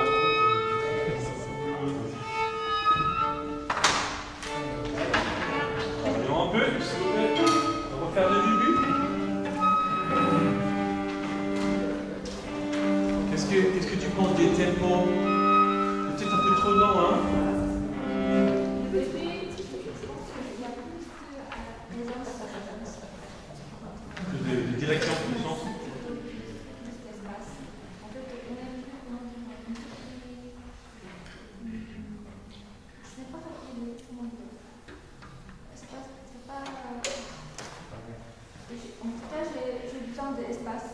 Voyons un peu, s'il vous plaît. On va refaire le début. Qu'est-ce que tu penses des tempos? Peut-être un peu trop lent, hein? De direction, de sens. En tout cas, j'ai besoin d'espace.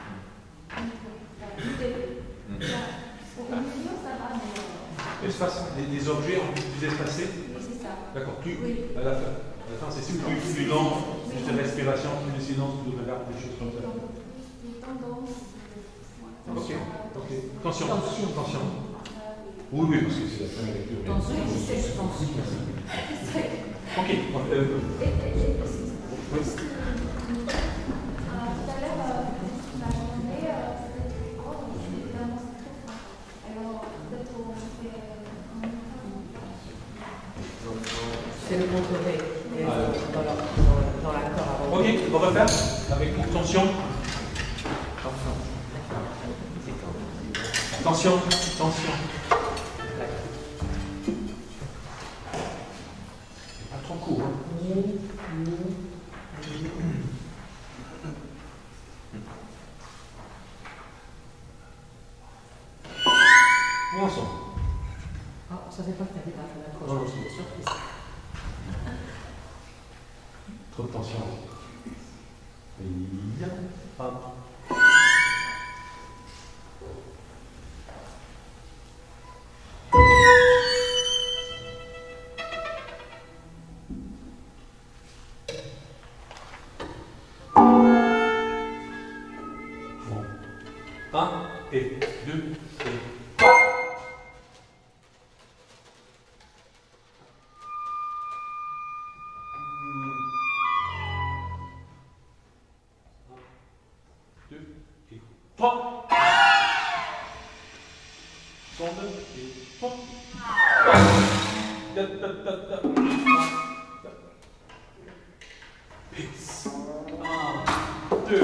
Au milieu, ça va, mais... Espace, des objets plus espacés. Oui, c'est ça. D'accord, plus Oui. à la fin c'est plus lent, plus de respiration, plus de silence, plus de regard, des choses comme ça. Des tendances. Ok, ok. Tension, tension. Oui, oui, parce que c'est la première lecture. Tension, je pense. Ok. Oui. Tout à l'heure, ma journée, c'était trop grand, donc évidemment c'est trop fin. Alors, peut-être on fait C'est le contrôlé dans l'accord avant. Ok, on va faire avec tension. Tension, tension. Pas trop court. Hein. Où ensemble? Ah, ça fait pas que t'avais pas fait la Non, non, croche. c'est Surprise. Trop de tension. Et hop. Bon. 1 et 2 et 3. 3. Sonde et pop. Pits. 1, 2.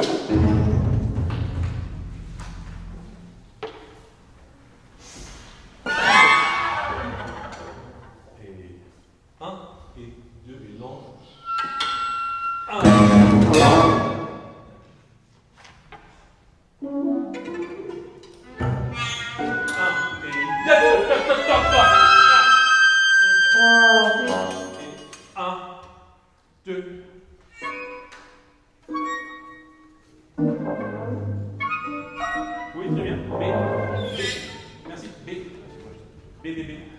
Et 1 et 2 et long. 1. 2. Oui, très bien. B. Merci. B. B.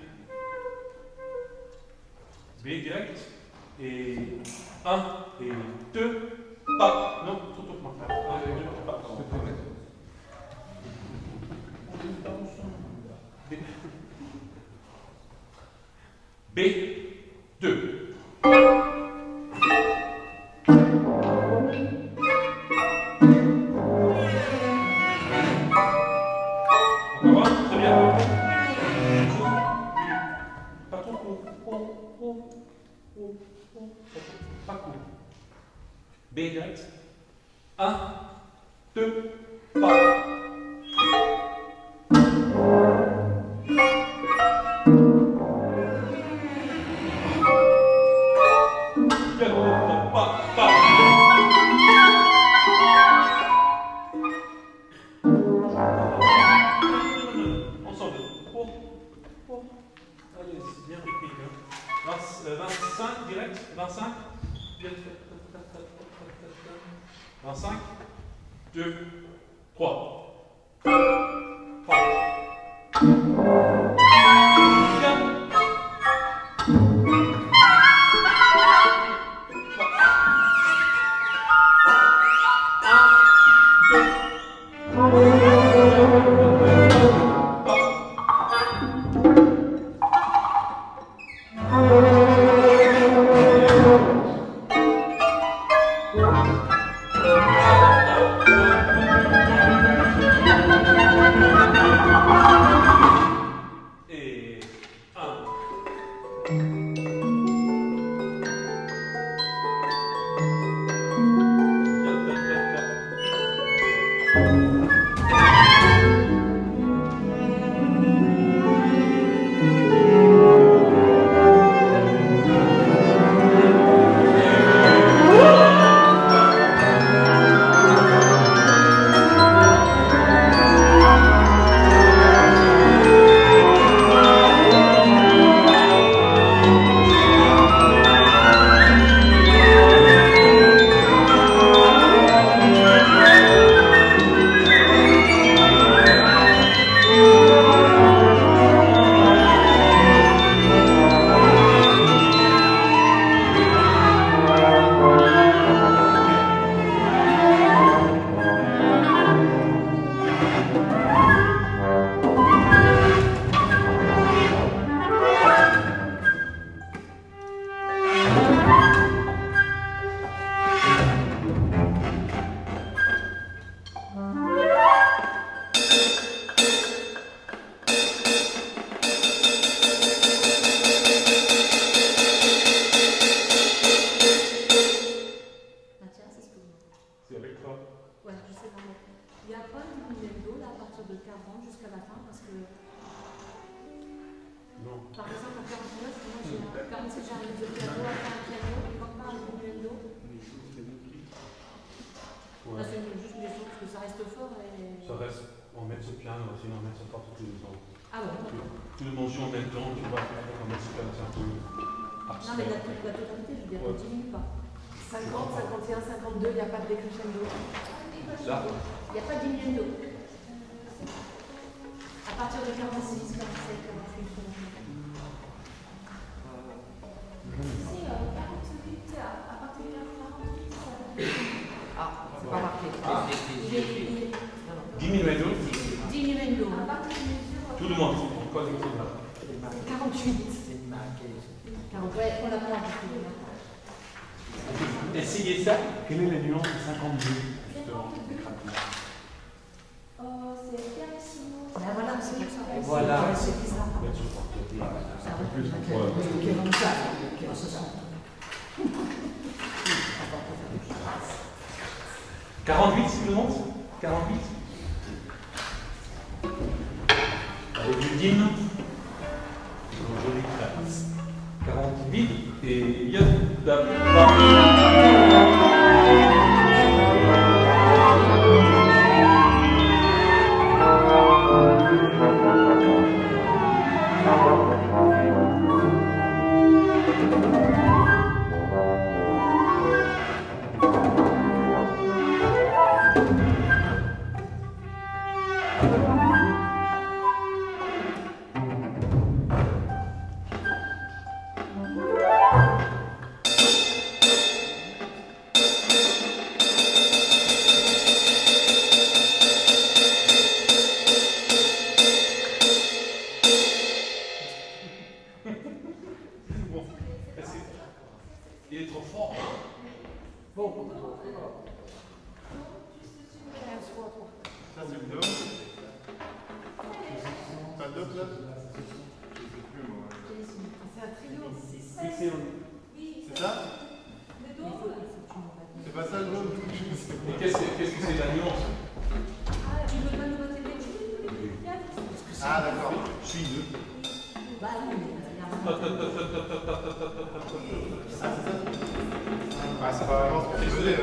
B direct. Et 1 et 2. Pas. Non, trop tôt. 1 et 2. Pas. B. 2. B direct. 1, 2, pas. Ensemble. Allez, c'est bien rythmique. 25 direct. 25. 25, 2, 3. 3. Essayez ça. Quelle est la nuance de 52 justement? Voilà. C'est bizarre. C'est un peu plus. Comme ça. 48 si vous monte 48. Avec du din. Joli trace. 48 et yada. Il est trop fort. Ça, c'est le do. Pas de do, là? Je sais plus, moi. C'est un trio. C'est ça? C'est pas ça le do? Et qu'est-ce que c'est la nuance? Ah, d'accord. Ah, c'est pas vraiment ce que tu faisais, hein.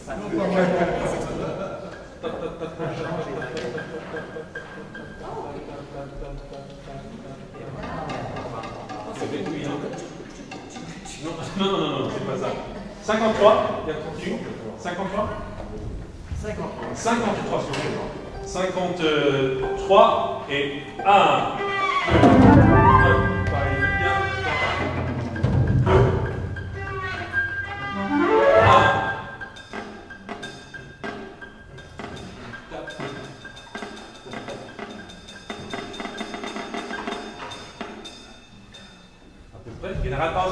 Non, c'est pas ça. 53, il y a 31. 53 53. 53 et 1, 2, 1, pareil, bien, 2, 1, 4, à peu près, général pause,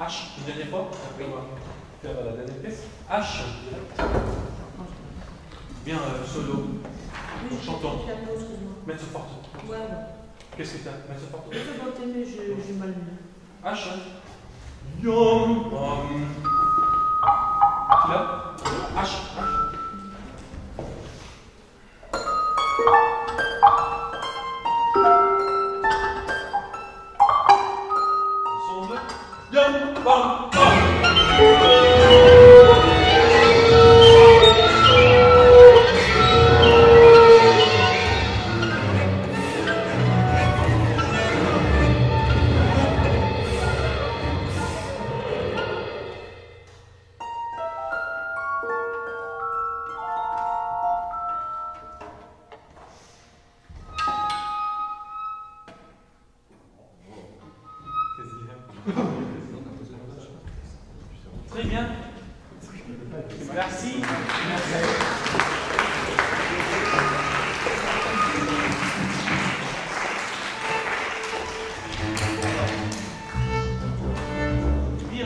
H, une dernière fois. Après, on va faire la dernière pièce. H. Bien, solo. Chantons. Mezzo forte. Ouais, Qu'est-ce que t'as? Mezzo forte. je peux chanter, mais j'ai mal mis. H. Yom. Tu l'as? H. Ensemble. Yom. Bam. Très bien. Merci. Bien.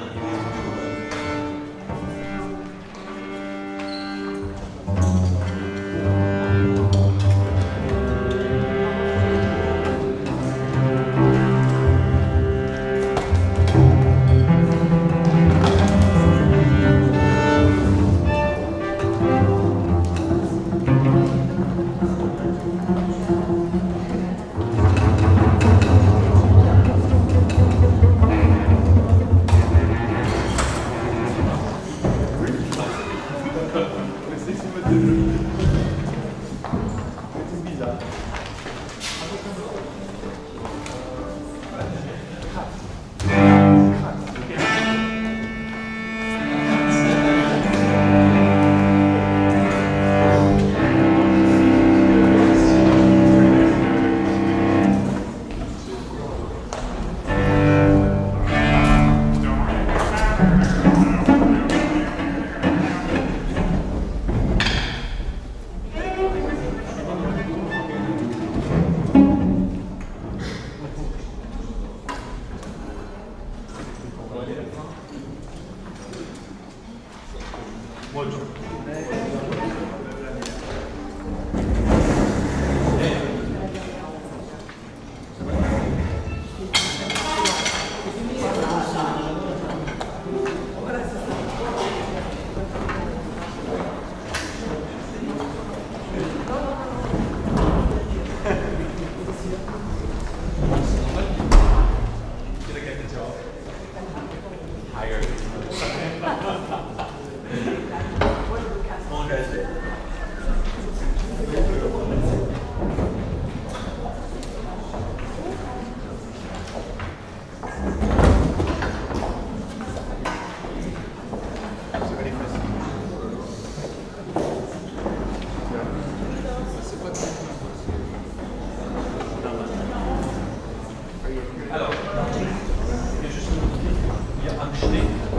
Alors, il y a juste il y a un jeté.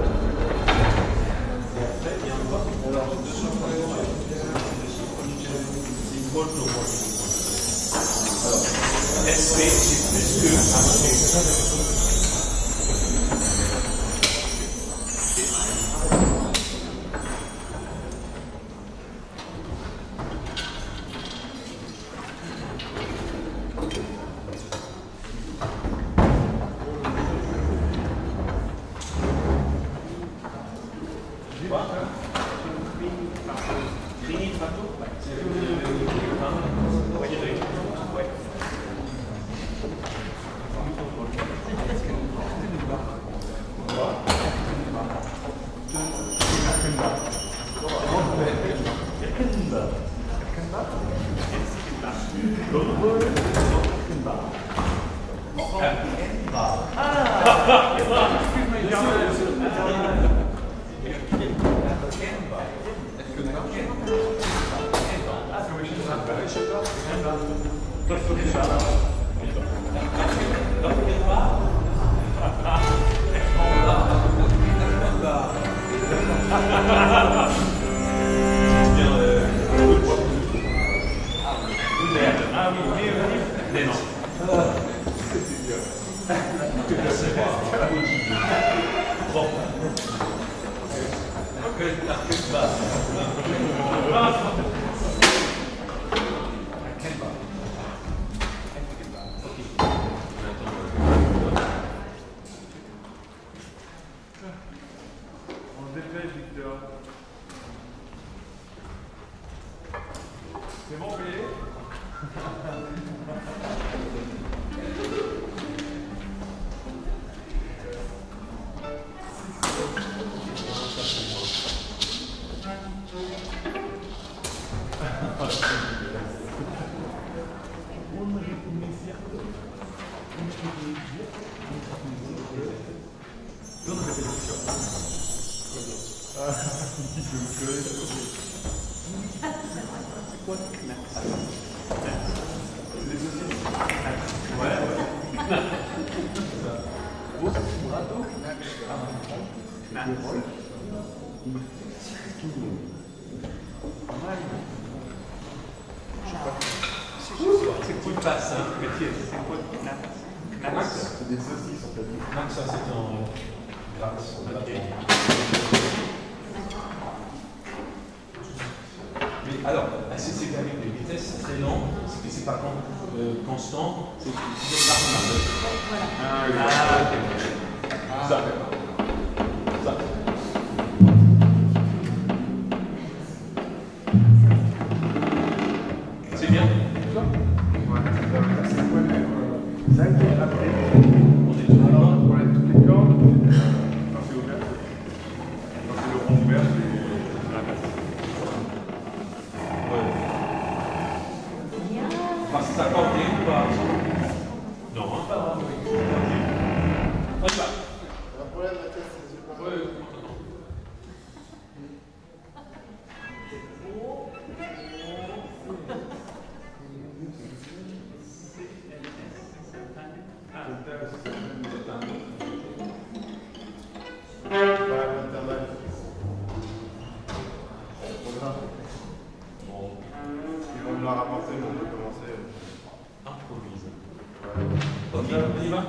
Et après, il y a un pas. Alors, c'est une bonne chose. Alors, SP, c'est plus que HP. Ah oui, On se dépêche, Victor. C'est bon, payé? C'est quoi de passe, hein? C'est quoi de Knax? C'est des saucisses en fait. Non, ça c'est en grâce. Mais alors, c'est avec des vitesses très lentes, c'est par contre constant, c'est Ah oui. ok. Ça. C'est bien. Ça a été après. Alors, on enlève toutes les cordes. Quand c'est ouvert, quand c'est le rond ouvert, c'est la passe. Parce que ça porte bien ou pas? Non, hein, pas grave. On y va. Un problème, Mathias, c'est Ouais, Ils vont me la rapporter, mais on peut commencer. improvise. Ok, on y va.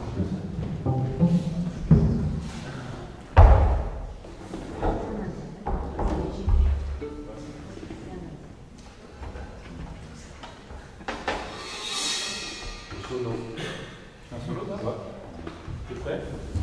Solo. Un solo, ça? Ouais. T'es prêt?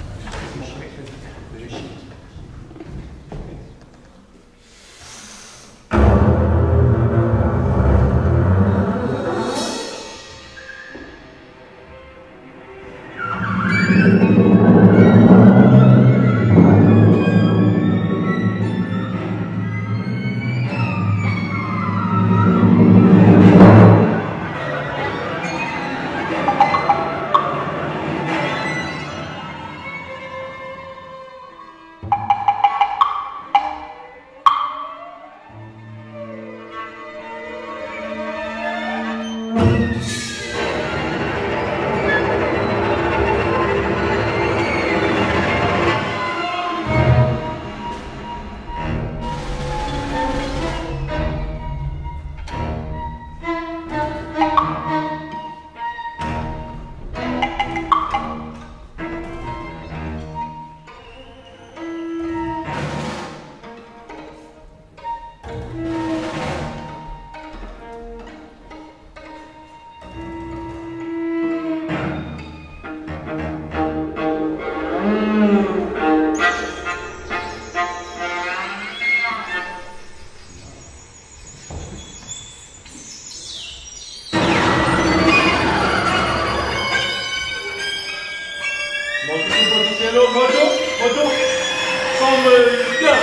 Moto, semble bien.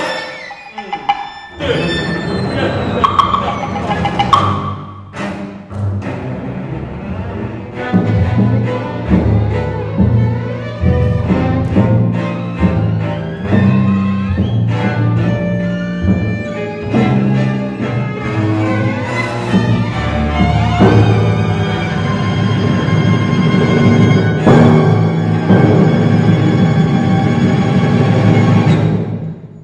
1, 2, 3.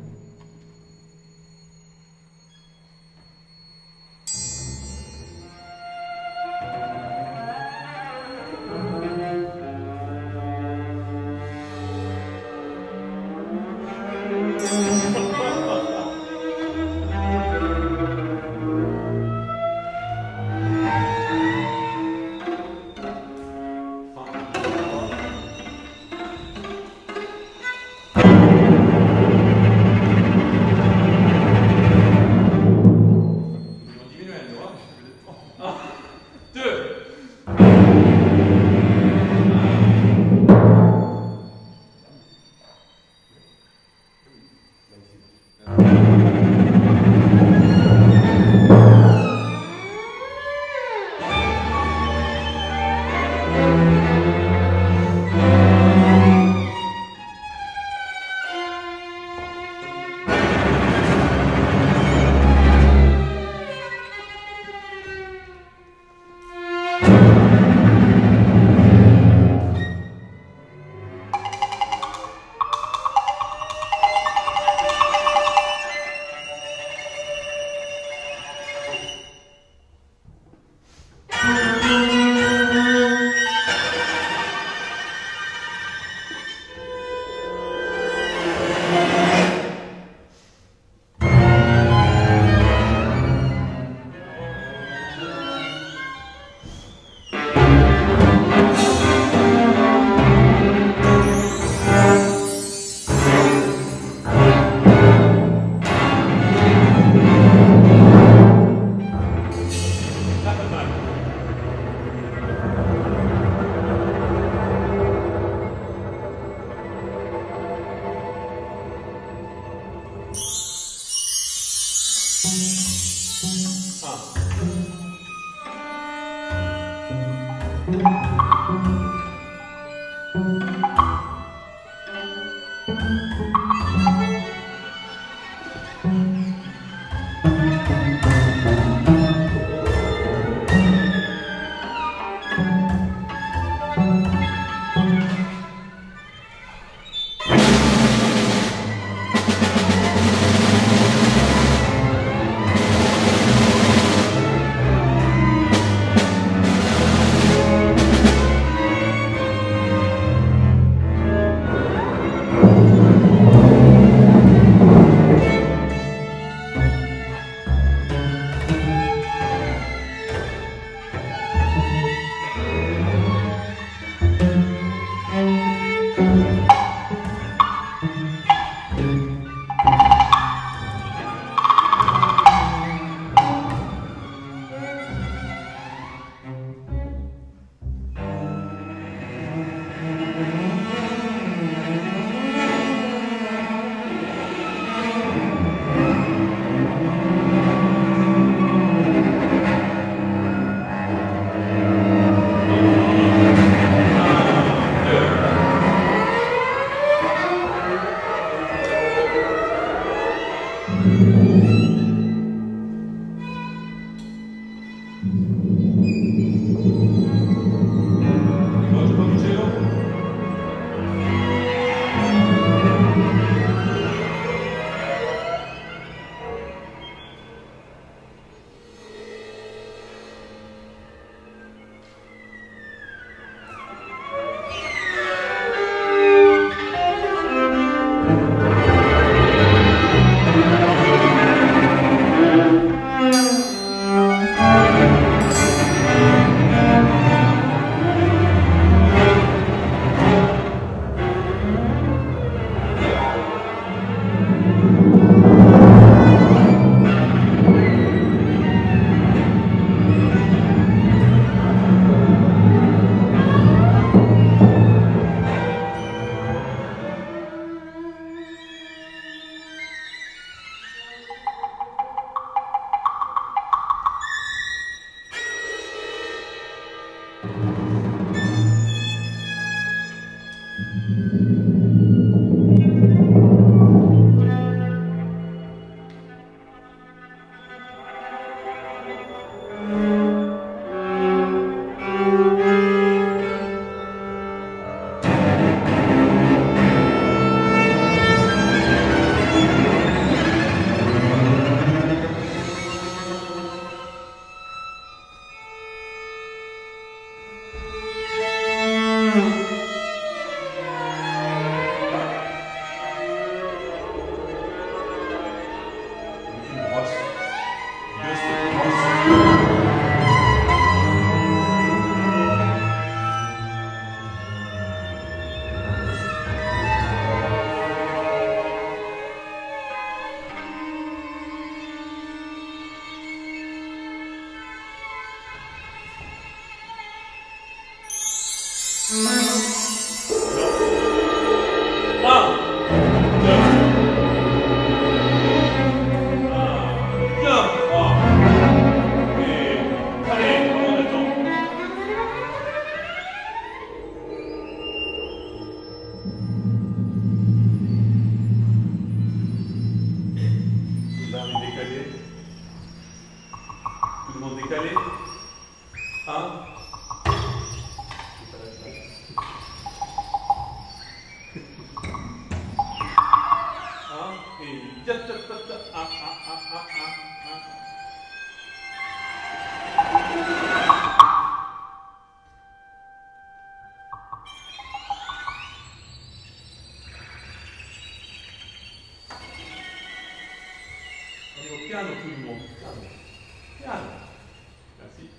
Piano tout le monde. Piano. Piano. Merci.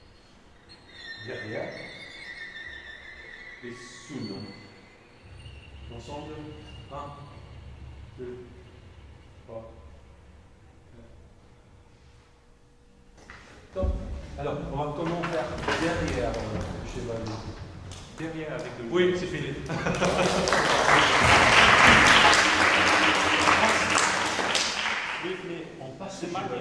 Derrière. Et soon. Ensemble. 1, 2, 3. Top. Alors, on va comment faire derrière chevalier. Derrière avec le... Oui, c'est fini. Oui, mais on passe le chevalier.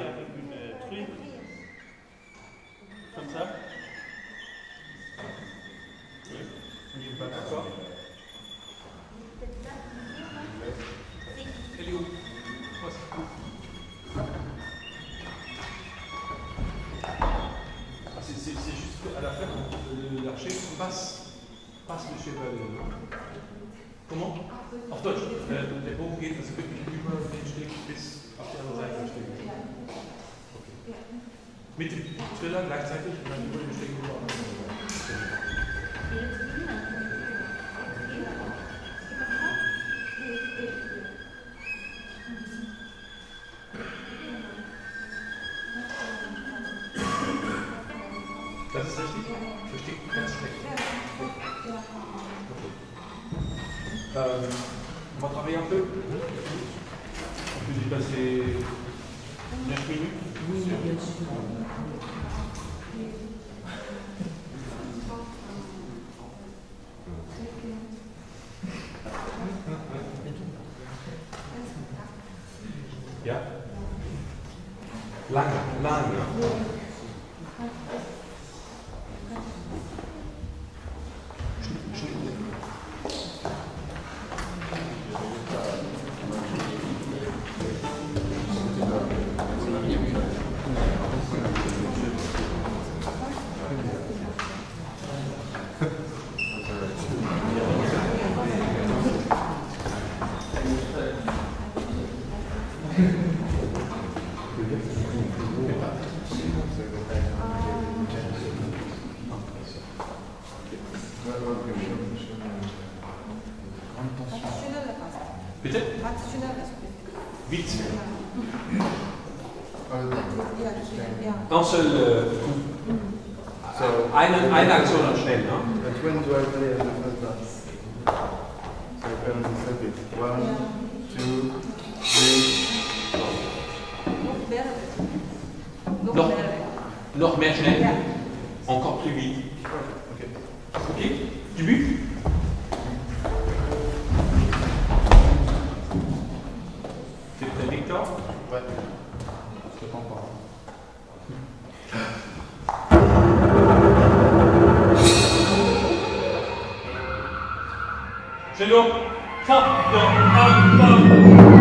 Mit dem Triller gleichzeitig und dann über den Stecken rüber. Das ist richtig? Ich verstehe ganz schlecht. On va travailler un peu. On peut y passer 9 minutes. Oui, bien sûr. Ja? Lange, lange. Bitte? Vite. Un seul coup. Eine Aktion und schnell, ne? But when do I play the first dance? So I can step it. 1, 2, 3. Noch mehr schnell. Encore plus vite. Ok. Début. C'est Victor? Ouais. Je te comprends. C'est long. 4, 2, 1, 1.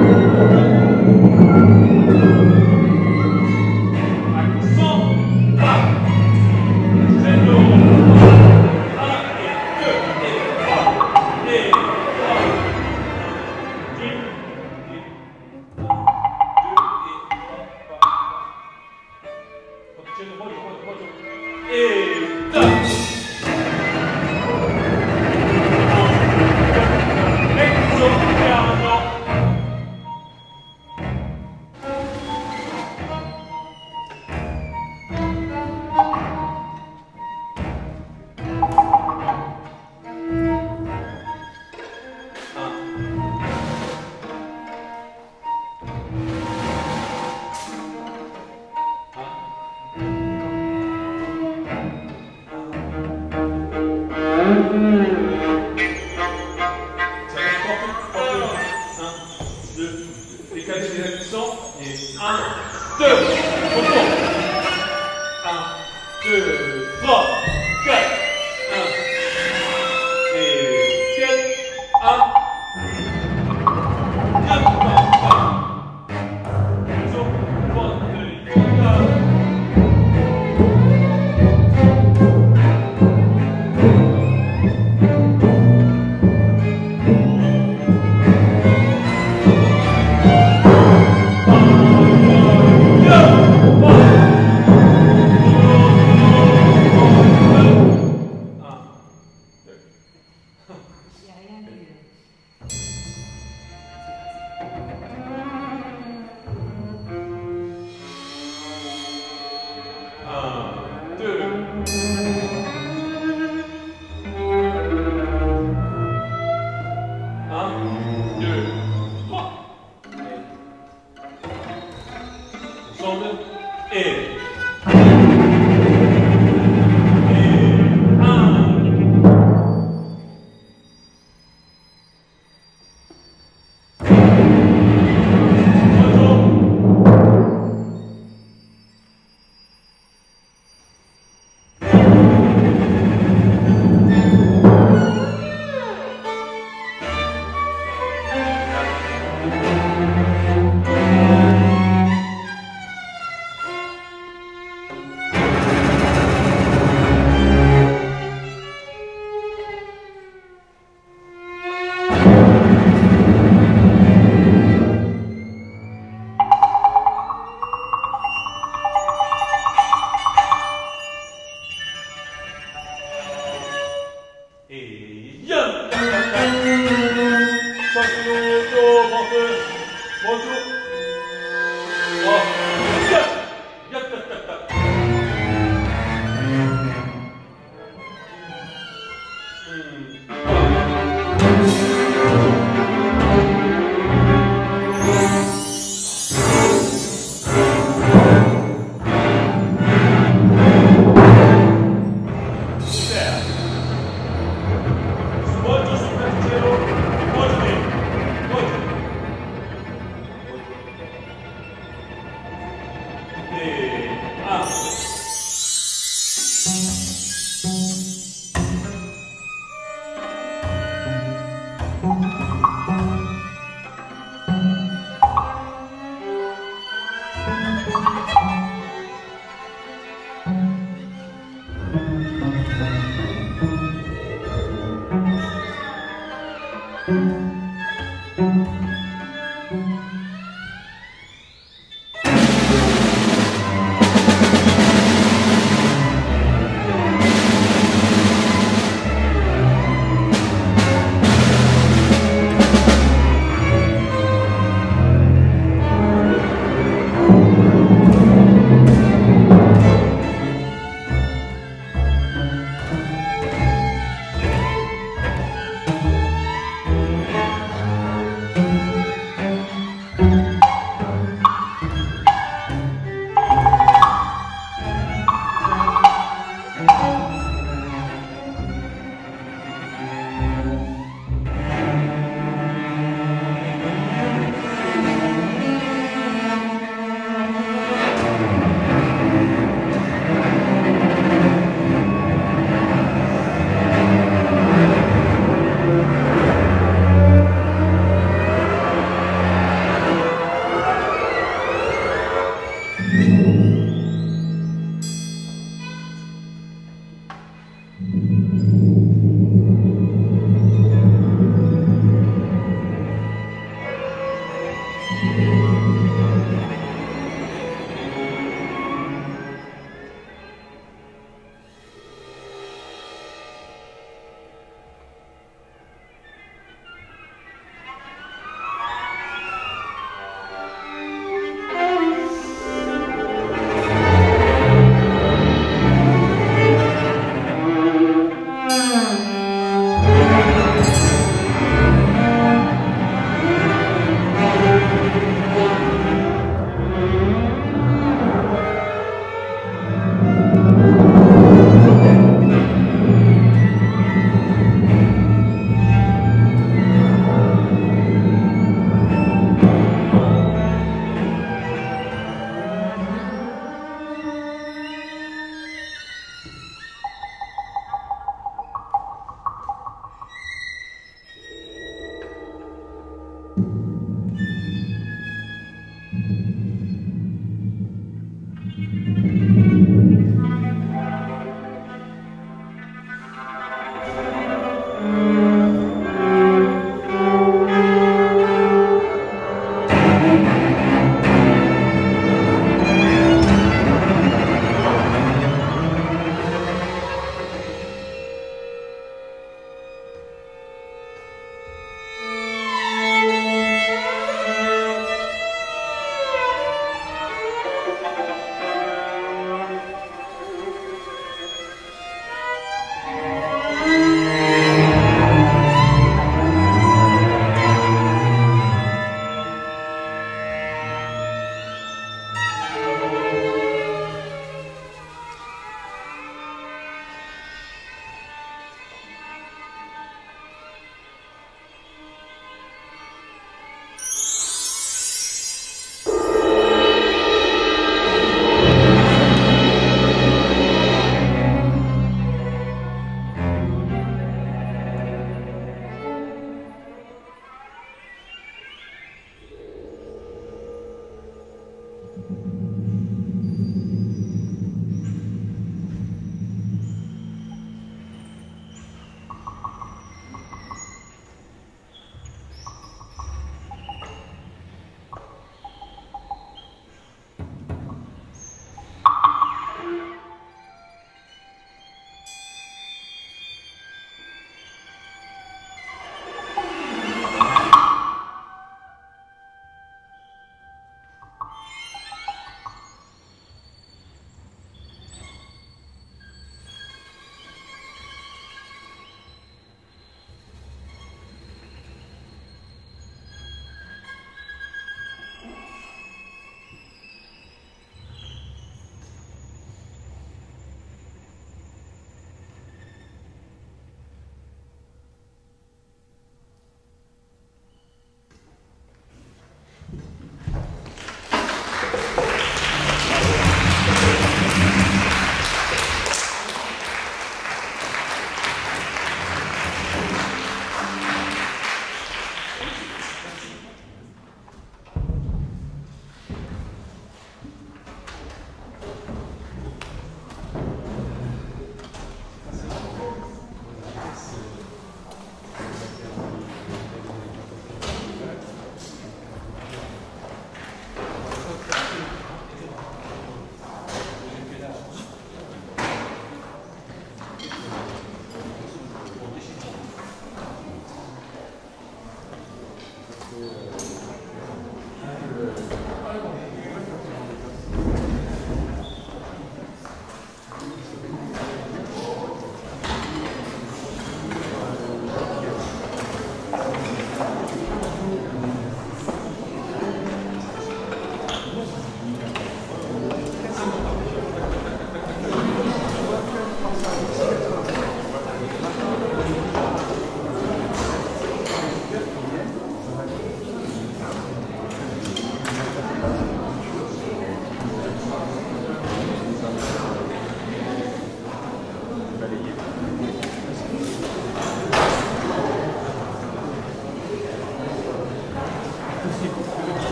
Bonjour. Oh.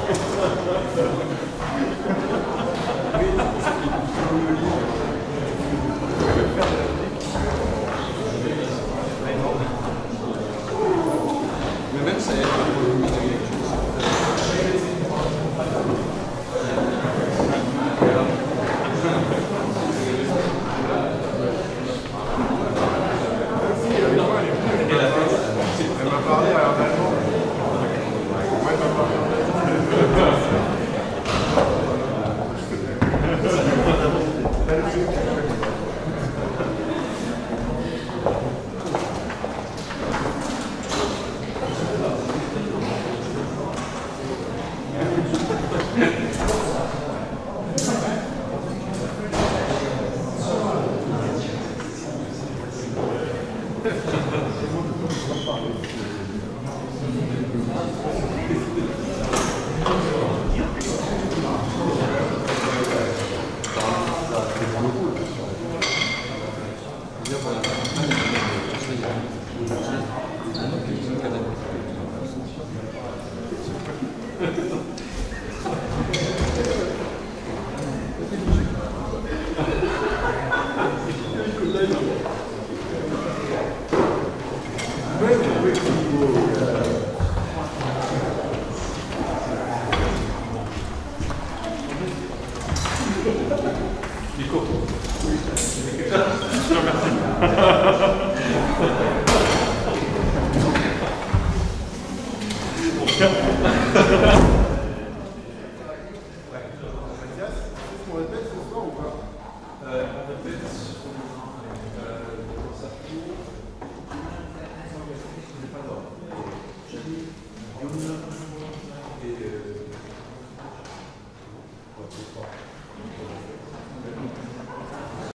Mais même ça aide pour le volume de lecture. Elle m'a parlé à un allemand. Ouais, elle m'a parlé. Nico. Merci.